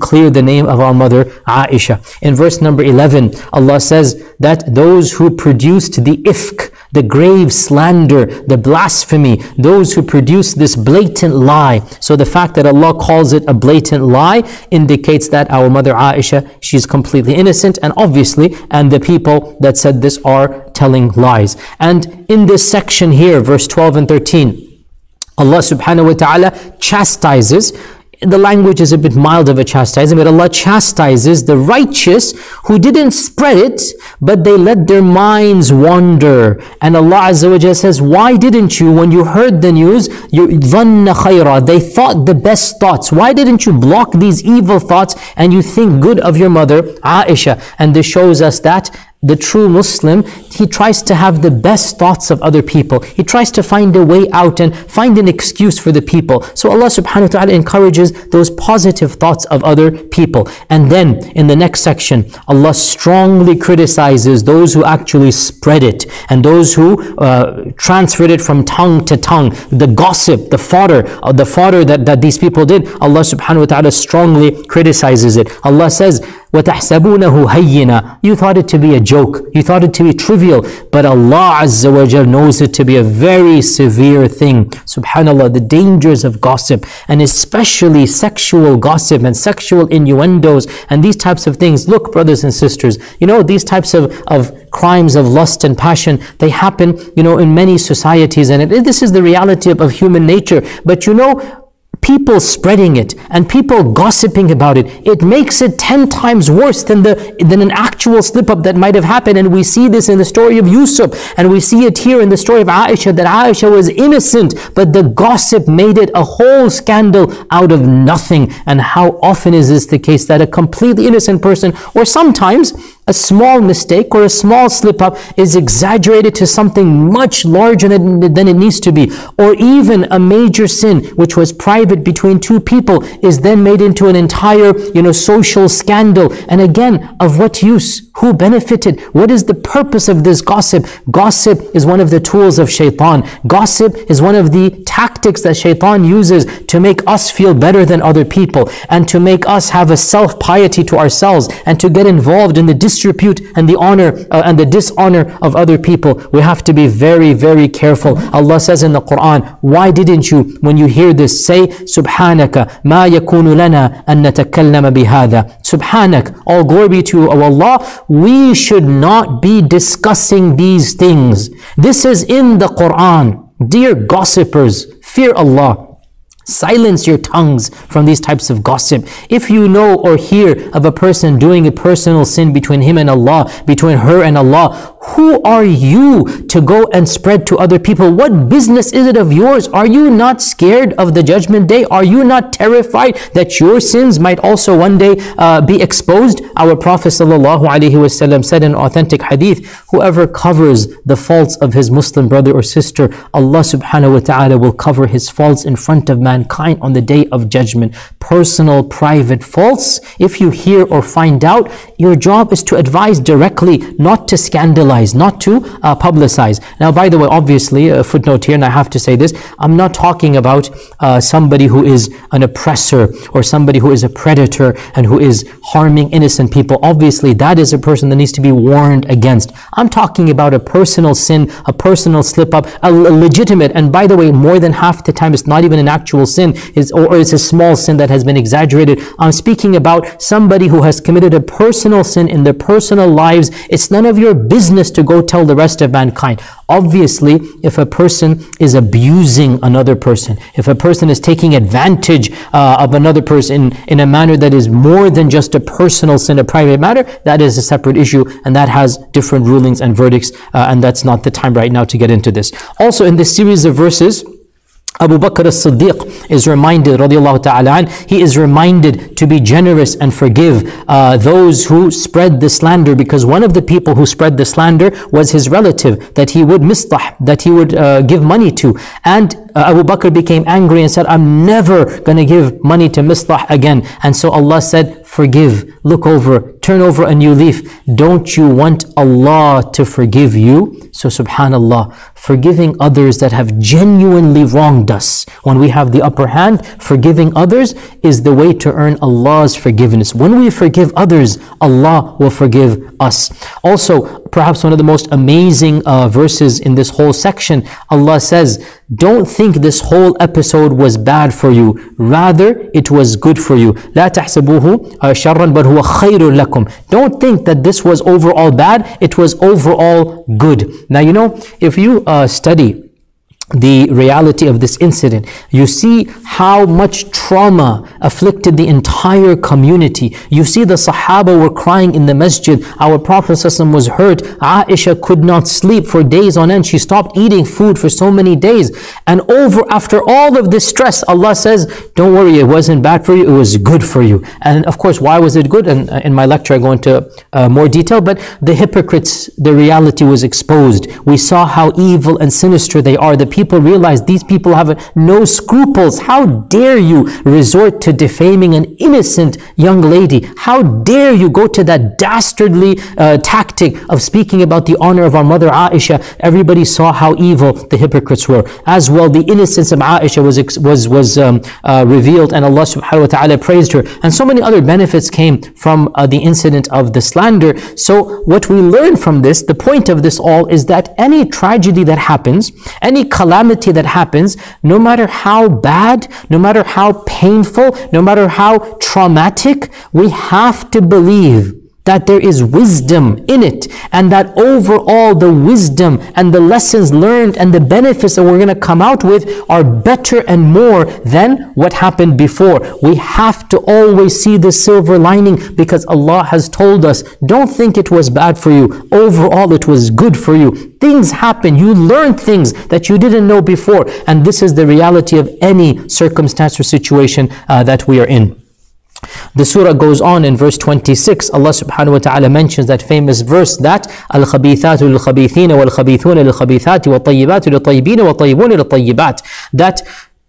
clear the name of our mother Aisha. In verse number eleven, Allah says that those who produced the ifk, the grave slander, the blasphemy, those who produce this blatant lie. So the fact that Allah calls it a blatant lie indicates that our mother Aisha, she's completely innocent, and obviously, and the people that said this are telling lies. And in this section here, verse twelve and thirteen, Allah subhanahu wa ta'ala chastises. The language is a bit mild of a chastising, but Allah chastises the righteous who didn't spread it, but they let their minds wander. And Allah Azza wa Jalla says, why didn't you, when you heard the news, you dhanna khayra, they thought the best thoughts. Why didn't you block these evil thoughts and you think good of your mother Aisha? And this shows us that the true Muslim, he tries to have the best thoughts of other people. He tries to find a way out and find an excuse for the people. So Allah subhanahu wa ta'ala encourages those positive thoughts of other people. And then in the next section, Allah strongly criticizes those who actually spread it and those who uh, transferred it from tongue to tongue. The gossip, the fodder, uh, the fodder that, that these people did, Allah subhanahu wa ta'ala strongly criticizes it. Allah says, وَتَحْسَبُونَهُ هَيِّنًا, you thought it to be a joke, you thought it to be trivial, but Allah Azza wa Jal knows it to be a very severe thing. Subhanallah, the dangers of gossip, and especially sexual gossip and sexual innuendos and these types of things. Look, brothers and sisters, you know, these types of, of crimes of lust and passion, they happen, you know, in many societies, and it, this is the reality of, of human nature. But you know, people spreading it and people gossiping about it, it makes it ten times worse than the than an actual slip-up that might have happened. And we see this in the story of Yusuf, and we see it here in the story of Aisha, that Aisha was innocent, but the gossip made it a whole scandal out of nothing. And how often is this the case, that a completely innocent person, or sometimes a small mistake or a small slip-up, is exaggerated to something much larger than, than it needs to be. Or even a major sin, which was private between two people, is then made into an entire, you know, social scandal. And again, of what use? Who benefited? What is the purpose of this gossip? Gossip is one of the tools of shaitan. Gossip is one of the tactics that shaitan uses to make us feel better than other people, and to make us have a self-piety to ourselves, and to get involved in the disrepute and the honor uh, and the dishonor of other people. We have to be very, very careful. Allah says in the Quran, why didn't you, when you hear this, say, Subhanaka, ma yakunu lana an natakallama bihada. Subhanak, all glory be to you, O Allah, we should not be discussing these things. This is in the Quran. Dear gossipers, fear Allah. Silence your tongues from these types of gossip. If you know or hear of a person doing a personal sin between him and Allah, between her and Allah, who are you to go and spread to other people? What business is it of yours? Are you not scared of the judgment day? Are you not terrified that your sins might also one day uh, be exposed? Our Prophet ﷺ said in authentic hadith, whoever covers the faults of his Muslim brother or sister, Allah subhanahu wa ta'ala will cover his faults in front of mankind on the day of judgment. Personal, private faults, if you hear or find out, your job is to advise directly, not to scandalize, not to uh, publicize. Now, by the way, obviously, a footnote here, and I have to say this, I'm not talking about uh, somebody who is an oppressor or somebody who is a predator and who is harming innocent people. Obviously, that is a person that needs to be warned against. I'm talking about a personal sin, a personal slip-up, a, a legitimate, and by the way, more than half the time, it's not even an actual sin, it's, or, or it's a small sin that has been exaggerated. I'm speaking about somebody who has committed a personal sin in their personal lives. It's none of your business to go tell the rest of mankind. Obviously, if a person is abusing another person, if a person is taking advantage uh, of another person in, in a manner that is more than just a personal sin, a private matter, that is a separate issue, and that has different rulings and verdicts, uh, and that's not the time right now to get into this. Also, in this series of verses, Abu Bakr as-Siddiq is reminded, radiallahu ta'ala an, he is reminded to be generous and forgive uh, those who spread the slander, because one of the people who spread the slander was his relative that he would mistah, that he would uh, give money to. And uh, Abu Bakr became angry and said, I'm never going to give money to mistah again. And so Allah said, forgive, look over, turn over a new leaf. Don't you want Allah to forgive you? So subhanallah, forgiving others that have genuinely wronged us. When we have the upper hand, forgiving others is the way to earn Allah's forgiveness. When we forgive others, Allah will forgive us. Also, perhaps one of the most amazing uh, verses in this whole section, Allah says, don't think this whole episode was bad for you. Rather, it was good for you. لا تحسبوه شرا بل هو خير لكم. Don't think that this was overall bad. It was overall good. Now, you know, if you uh, study the reality of this incident, you see how much trauma afflicted the entire community. You see the Sahaba were crying in the masjid. Our Prophet ﷺ was hurt. Aisha could not sleep for days on end. She stopped eating food for so many days. And over, after all of this stress, Allah says, don't worry, it wasn't bad for you, it was good for you. And of course, why was it good? And in my lecture, I go into uh, more detail, but the hypocrites, the reality was exposed. We saw how evil and sinister they are. The people realized these people have no scruples. How dare you resort to defaming an innocent young lady? How dare you go to that dastardly uh, tactic of speaking about the honor of our mother Aisha? Everybody saw how evil the hypocrites were. As well, the innocence of Aisha was was was um, uh, revealed, and Allah subhanahu wa ta'ala praised her. And so many other benefits came from uh, the incident of the slander. So what we learn from this, the point of this all, is that any tragedy that happens, any calamity that happens, no matter how bad, no matter how painful, no matter how traumatic, we have to believe that there is wisdom in it, and that overall the wisdom and the lessons learned and the benefits that we're going to come out with are better and more than what happened before. We have to always see the silver lining, because Allah has told us, don't think it was bad for you. Overall, it was good for you. Things happen. You learn things that you didn't know before. And this is the reality of any circumstance or situation uh, that we are in. The surah goes on in verse twenty-six. Allah subhanahu wa ta'ala mentions that famous verse that Al-Khabithatu lil-Khabithina wal-Khabithuna lil-Khabithati wat-Tayyibatu lil-Tayyibina wat-Tayyibuna lil-Tayyibat. That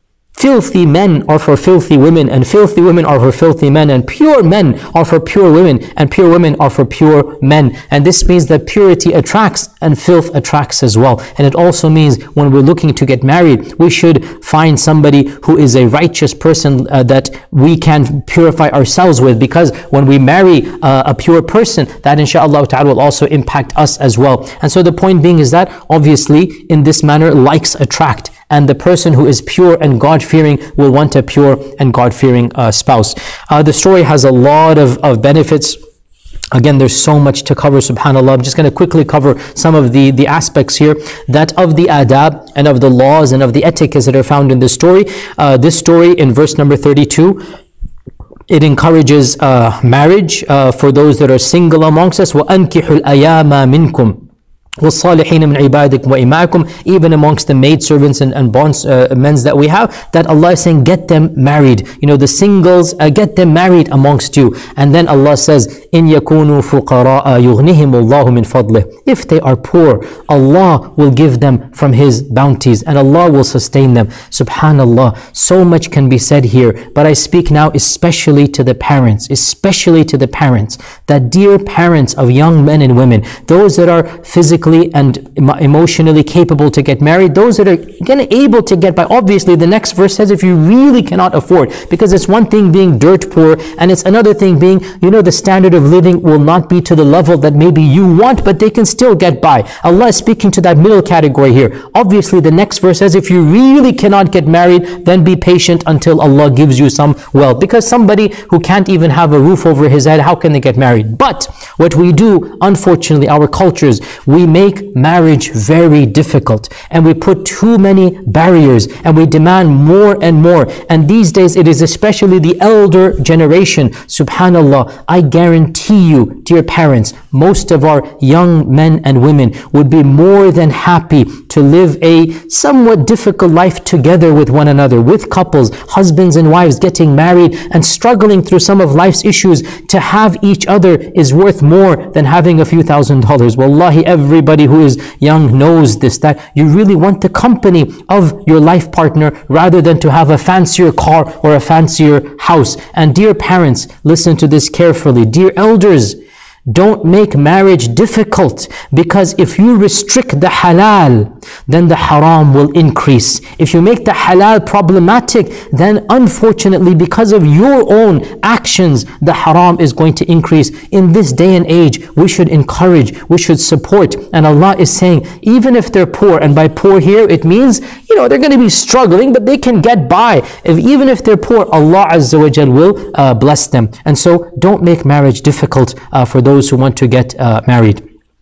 filthy men are for filthy women, and filthy women are for filthy men, and pure men are for pure women, and pure women are for pure men. And this means that purity attracts and filth attracts as well. And it also means when we're looking to get married, we should find somebody who is a righteous person uh, that we can purify ourselves with, because when we marry uh, a pure person, that inshallah ta'ala will also impact us as well. And so the point being is that obviously in this manner likes attract, and the person who is pure and God-fearing will want a pure and God-fearing uh, spouse. Uh, the story has a lot of, of benefits. Again, there's so much to cover, subhanAllah. I'm just going to quickly cover some of the, the aspects here, that of the adab and of the laws and of the etiquettes that are found in this story. Uh, this story in verse number thirty-two, it encourages uh, marriage uh, for those that are single amongst us. وَأَنْكِحُ الْأَيَامَ مِنْكُمْ وَالصَّالِحِينَ مِنْ عِبَادِكُمْ وَإِمَاءَكُمْ. Even amongst the maidservants and, and bonds, uh, men that we have, that Allah is saying, get them married. You know, the singles, uh, get them married amongst you. And then Allah says, إِن يَكُونُوا فُقَرَاءَ يُغْنِهِمُ اللَّهُ مِنْ فَضْلِهِ. If they are poor, Allah will give them from His bounties, and Allah will sustain them. Subhanallah, so much can be said here, but I speak now especially to the parents, especially to the parents, that dear parents of young men and women, those that are physically and emotionally capable to get married, those that are gonna able to get by. Obviously, the next verse says if you really cannot afford, because it's one thing being dirt poor, and it's another thing being, you know, the standard of living will not be to the level that maybe you want, but they can still get by. Allah is speaking to that middle category here. Obviously, the next verse says if you really cannot get married, then be patient until Allah gives you some wealth, because somebody who can't even have a roof over his head, how can they get married? But what we do, unfortunately, our cultures, we make marriage very difficult, and we put too many barriers, and we demand more and more. And these days it is especially the elder generation. Subhanallah, I guarantee you, dear parents, most of our young men and women would be more than happy to live a somewhat difficult life together with one another, with couples, husbands and wives getting married and struggling through some of life's issues. To have each other is worth more than having a few thousand dollars. Wallahi, everybody who is young knows this, that you really want the company of your life partner rather than to have a fancier car or a fancier house. And dear parents, listen to this carefully. Dear elders, don't make marriage difficult, because if you restrict the halal, then the haram will increase. If you make the halal problematic, then unfortunately, because of your own actions, the haram is going to increase. In this day and age, we should encourage, we should support. And Allah is saying, even if they're poor, and by poor here, it means, you know, they're going to be struggling, but they can get by. If, even if they're poor, Allah Azza wa Jal will uh, bless them. And so, don't make marriage difficult uh, for those who want to get uh, married.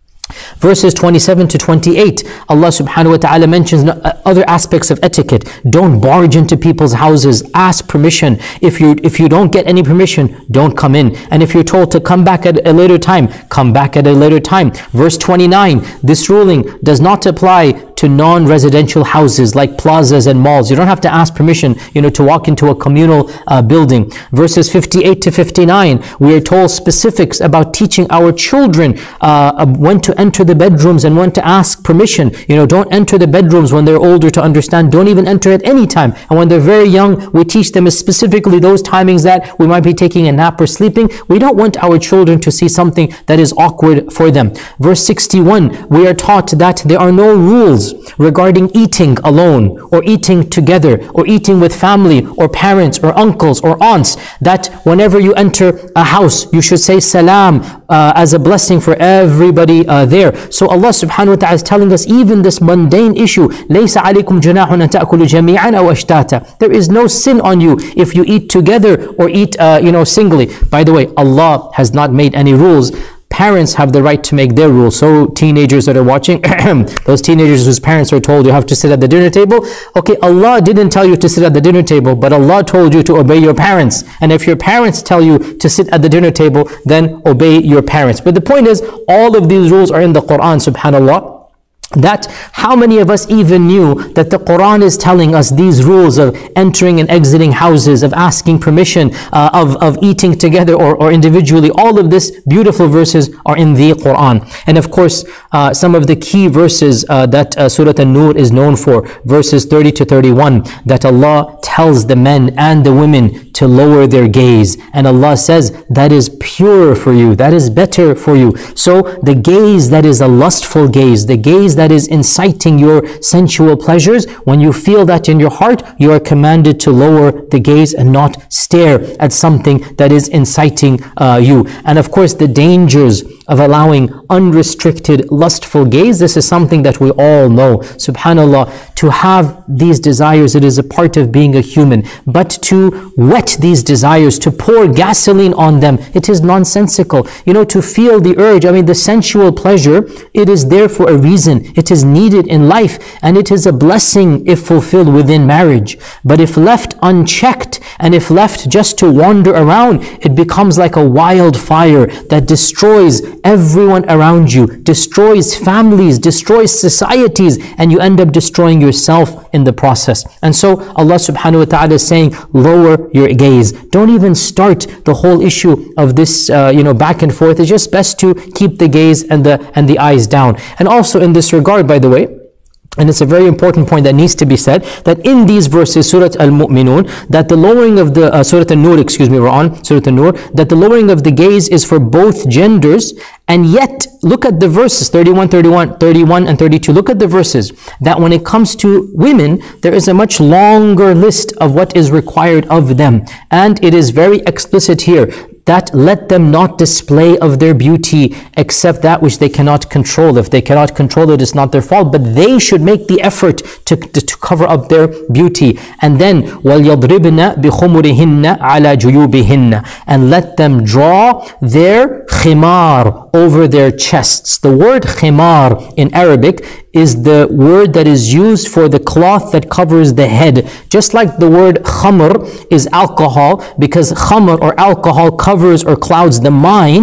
Verses twenty-seven to twenty-eight, Allah subhanahu wa ta'ala mentions other aspects of etiquette. Don't barge into people's houses. Ask permission. If you if you don't get any permission, don't come in. And if you're told to come back at a later time, come back at a later time. Verse twenty-nine, this ruling does not apply to non-residential houses like plazas and malls. You don't have to ask permission, you know, to walk into a communal uh, building. Verses fifty-eight to fifty-nine, we are told specifics about teaching our children uh, when to enter the bedrooms and when to ask permission. You know, don't enter the bedrooms when they're older to understand. Don't even enter at any time. And when they're very young, we teach them specifically those timings that we might be taking a nap or sleeping. We don't want our children to see something that is awkward for them. Verse sixty-one, we are taught that there are no rules regarding eating alone or eating together or eating with family or parents or uncles or aunts, that whenever you enter a house, you should say salam uh, as a blessing for everybody uh, there. So Allah subhanahu wa ta'ala is telling us even this mundane issue, لَيْسَ عَلَيْكُمْ جَنَاحٌ أَن تَأْكُلُوا جَمِيعًا أَوْ أَشْتَاتًا. There is no sin on you if you eat together or eat uh, you know, singly. By the way, Allah has not made any rules. Parents have the right to make their rules. So teenagers that are watching, those teenagers whose parents are told you have to sit at the dinner table. Okay, Allah didn't tell you to sit at the dinner table, but Allah told you to obey your parents. And if your parents tell you to sit at the dinner table, then obey your parents. But the point is, all of these rules are in the Quran, subhanallah. That how many of us even knew that the Quran is telling us these rules of entering and exiting houses, of asking permission, uh, of, of eating together or, or individually. All of this beautiful verses are in the Quran. And of course, uh, some of the key verses uh, that uh, Surah Al-Nūr is known for, verses thirty to thirty-one, that Allah tells the men and the women to lower their gaze. And Allah says, that is pure for you, that is better for you. So the gaze that is a lustful gaze, the gaze that is inciting your sensual pleasures, when you feel that in your heart, you are commanded to lower the gaze and not stare at something that is inciting uh, you. And of course, the dangers of allowing unrestricted lustful gaze, this is something that we all know. Subhanallah, to have these desires, it is a part of being a human. But to whet these desires, to pour gasoline on them, it is nonsensical. You know, to feel the urge, I mean the sensual pleasure, it is there for a reason. It is needed in life, and it is a blessing if fulfilled within marriage. But if left unchecked, and if left just to wander around, it becomes like a wildfire that destroys everyone around you, destroys families, destroys societies, and you end up destroying yourself in the process. And so Allah subhanahu wa ta'ala is saying, lower your gaze. Don't even start the whole issue of this uh, you know, back and forth. It's just best to keep the gaze and the and the eyes down. And also in this regard, by the way, and it's a very important point that needs to be said, that in these verses, Surah Al-Mu'minun, that the lowering of the, uh, Surah Al-Nur, excuse me, we're on Surah Al-Nur, that the lowering of the gaze is for both genders. And yet, look at the verses, thirty-one, thirty-one, thirty-one and thirty-two. Look at the verses, that when it comes to women, there is a much longer list of what is required of them. And it is very explicit here, that let them not display of their beauty except that which they cannot control. If they cannot control it, it's not their fault, but they should make the effort to, to, to cover up their beauty. And then, وَلْيَضْرِبْنَ بِخُمُرِهِنَّ عَلَى جُيُوبِهِنَّ, and let them draw their khimar over their chests. The word khimar in Arabic is the word that is used for the cloth that covers the head. Just like the word khamr is alcohol, because khamr or alcohol covers or clouds the mind,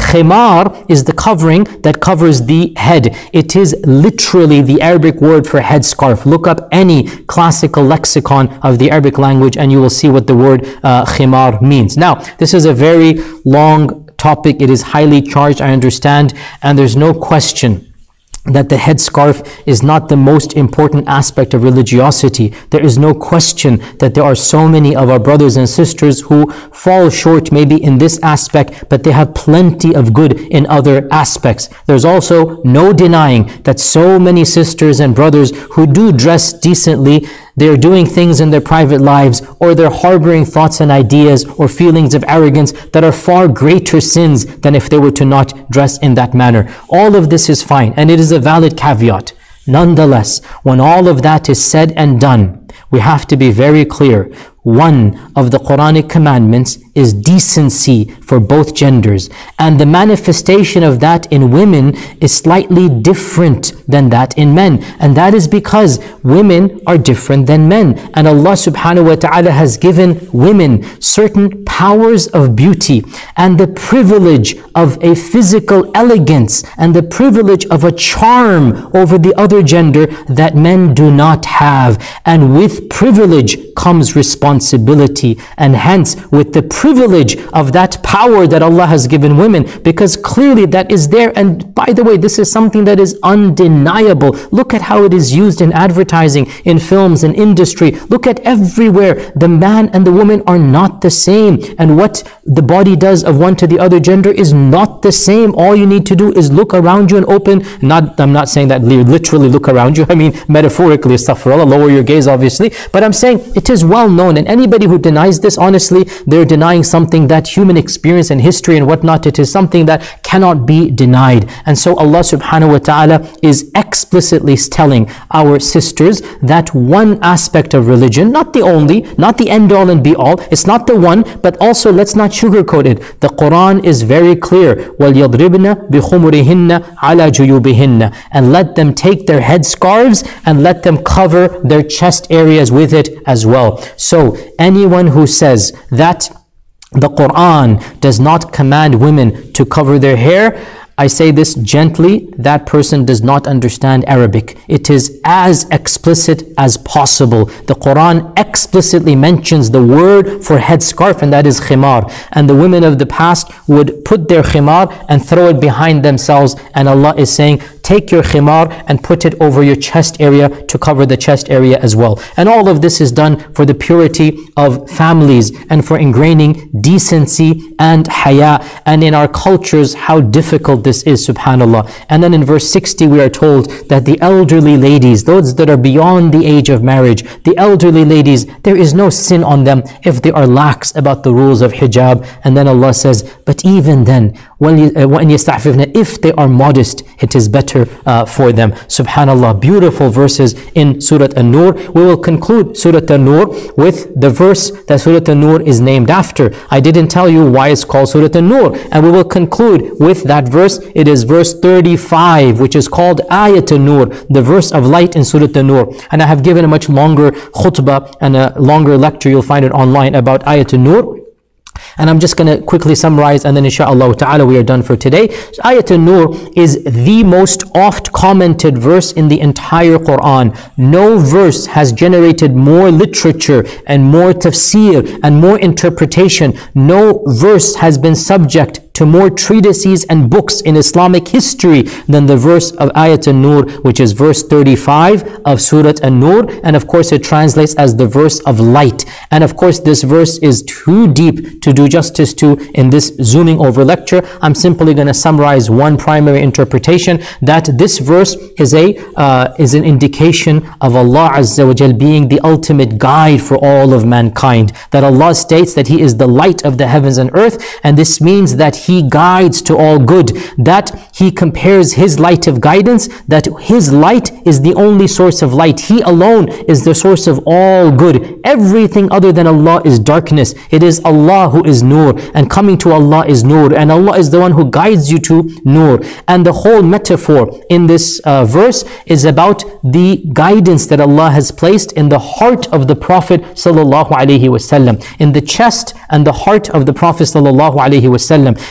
khimar is the covering that covers the head. It is literally the Arabic word for headscarf. Look up any classical lexicon of the Arabic language and you will see what the word uh, khimar means. Now, this is a very long topic. It is highly charged, I understand, and there's no question that the headscarf is not the most important aspect of religiosity. There is no question that there are so many of our brothers and sisters who fall short maybe in this aspect, but they have plenty of good in other aspects. There's also no denying that so many sisters and brothers who do dress decently, they're doing things in their private lives, or they're harboring thoughts and ideas or feelings of arrogance that are far greater sins than if they were to not dress in that manner. All of this is fine, and it is a valid caveat. Nonetheless, when all of that is said and done, we have to be very clear. One of the Quranic commandments is decency for both genders. And the manifestation of that in women is slightly different than that in men. And that is because women are different than men. And Allah subhanahu wa ta'ala has given women certain powers of beauty and the privilege of a physical elegance and the privilege of a charm over the other gender that men do not have. And with privilege comes responsibility. And hence, with the privilege of that power that Allah has given women, because clearly that is there. And by the way, this is something that is undeniable. Look at how it is used in advertising, in films, in industry. Look at everywhere. The man and the woman are not the same. And what the body does of one to the other gender is not the same. All you need to do is look around you and open, not, I'm not saying that literally look around you, I mean metaphorically, astaghfirullah, lower your gaze obviously, but I'm saying it is well known, and anybody who denies this, honestly, they're denying something that human experience and history and whatnot, it is something that cannot be denied. And so Allah subhanahu wa ta'ala is explicitly telling our sisters that one aspect of religion, not the only, not the end all and be all, it's not the one, but also let's not sugarcoat it. The Quran is very clear, وَلْيَضْرِبْنَ بِخُمُرِهِنَّ عَلَى جُيُوبِهِنَّ, and let them take their headscarves and let them cover their chest areas with it as well. So anyone who says that the Quran does not command women to cover their hair, I say this gently, that person does not understand Arabic. It is as explicit as possible. The Quran explicitly mentions the word for headscarf, and that is khimar. And the women of the past would put their khimar and throw it behind themselves, and Allah is saying, take your khimar and put it over your chest area to cover the chest area as well. And all of this is done for the purity of families and for ingraining decency and haya. And in our cultures, how difficult this is, subhanAllah. And then in verse sixty, we are told that the elderly ladies, those that are beyond the age of marriage, the elderly ladies, there is no sin on them if they are lax about the rules of hijab. And then Allah says, but even then, if they are modest, it is better uh, for them. Subhanallah, beautiful verses in Surah Al-Nūr. We will conclude Surah Al-Nūr with the verse that Surah Al-Nūr is named after. I didn't tell you why it's called Surah Al-Nūr, and we will conclude with that verse. It is verse thirty-five, which is called Ayat Al-Nūr, the verse of light in Surah Al-Nūr. And I have given a much longer khutbah and a longer lecture, you'll find it online, about Ayat Al-Nūr. And I'm just going to quickly summarize, and then inshallah ta'ala we are done for today. So Ayat Al-Nūr is the most oft commented verse in the entire Quran. No verse has generated more literature and more tafsīr and more interpretation. No verse has been subject to more treatises and books in Islamic history than the verse of Ayat Al-Nūr, which is verse thirty-five of Surah Al-Nūr. And of course it translates as the verse of light. And of course this verse is too deep to do justice to in this zooming over lecture. I'm simply going to summarize one primary interpretation, that this verse is a uh, is an indication of Allah Azza wa Jal being the ultimate guide for all of mankind. That Allah states that He is the light of the heavens and earth, and this means that He guides to all good. That He compares His light of guidance, that His light is the only source of light. He alone is the source of all good. Everything other than Allah is darkness. It is Allah who is Nur, and coming to Allah is Nur, and Allah is the one who guides you to Nur. And the whole metaphor in this uh, verse is about the guidance that Allah has placed in the heart of the Prophet sallallahu alaihi wasallam, in the chest and the heart of the Prophet sallallahu alaihi wasallam.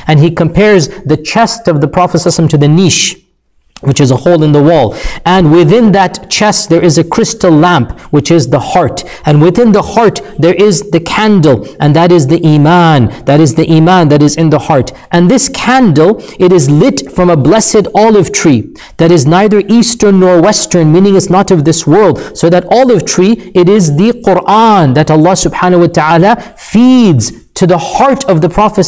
And he compares the chest of the Prophet ﷺ to the niche, which is a hole in the wall. And within that chest, there is a crystal lamp, which is the heart. And within the heart, there is the candle, and that is the iman. That is the iman that is in the heart. And this candle, it is lit from a blessed olive tree that is neither eastern nor western, meaning it's not of this world. So that olive tree, it is the Quran that Allah subhanahu wa ta'ala feeds to the heart of the Prophet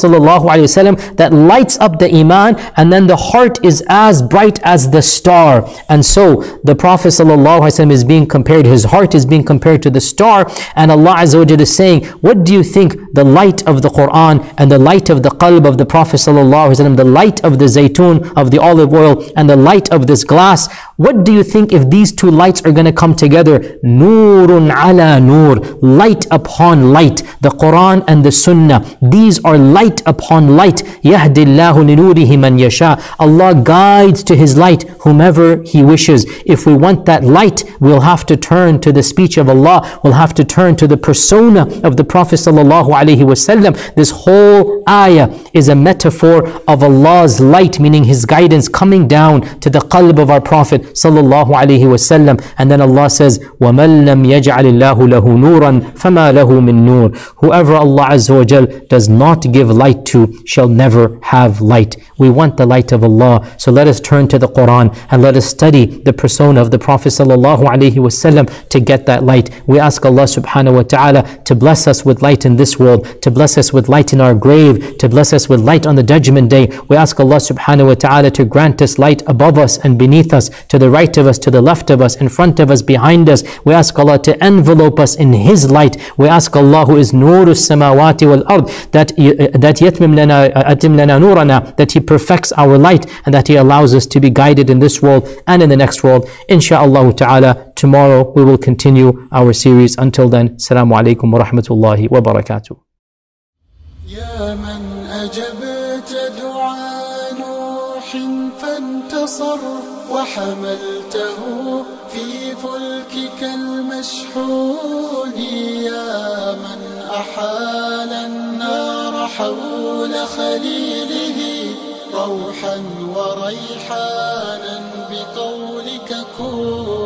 ﷺ, that lights up the iman, and then the heart is as bright as the star. And so the Prophet ﷺ is being compared, his heart is being compared to the star, and Allah Azza wa Jalla is saying, what do you think the light of the Quran and the light of the qalb of the Prophet ﷺ, the light of the zaytun, of the olive oil, and the light of this glass, what do you think if these two lights are going to come together? Noorun ala noor, light upon light. The Quran and the Sunnah, these are light upon light. Yahdi Allahu li nurihi man yasha. Allah guides to His light whomever He wishes. If we want that light, we'll have to turn to the speech of Allah. We'll have to turn to the persona of the Prophet sallallahu alaihi wasallam. This whole ayah is a metaphor of Allah's light, meaning His guidance coming down to the qalb of our Prophet sallallahu alaihi wasallam. And then Allah says, وَمَنْ لَمْ يَجْعَلِ اللَّهُ لَهُ نُورًا فَمَا لَهُ مِن نُور. Whoever Allah Azza wa Jal does not give light to shall never have light. We want the light of Allah, so let us turn to the Quran and let us study the persona of the Prophet sallallahu alaihi wasallam to get that light. We ask Allah subhanahu wa ta'ala to bless us with light in this world, to bless us with light in our grave, to bless us with light on the judgment day. We ask Allah subhanahu wa ta'ala to grant us light above us and beneath us, to the right of us, to the left of us, in front of us, behind us. We ask Allah to envelope us in His light. We ask Allah, who is Nuru samawati wal ard, that that yatmim lana atim lana nurana, that He perfects our light, and that He allows us to be guided in this world and in the next world. Insha'Allah ta'ala, tomorrow we will continue our series. Until then, Assalamu alaikum wa rahmatullahi wa barakatuh. يا من أجبت دعاء نوح فانتصر وحملته في فلكك المشحون، يا من أحال النار حول خليله روحا وريحانا بقولك كن.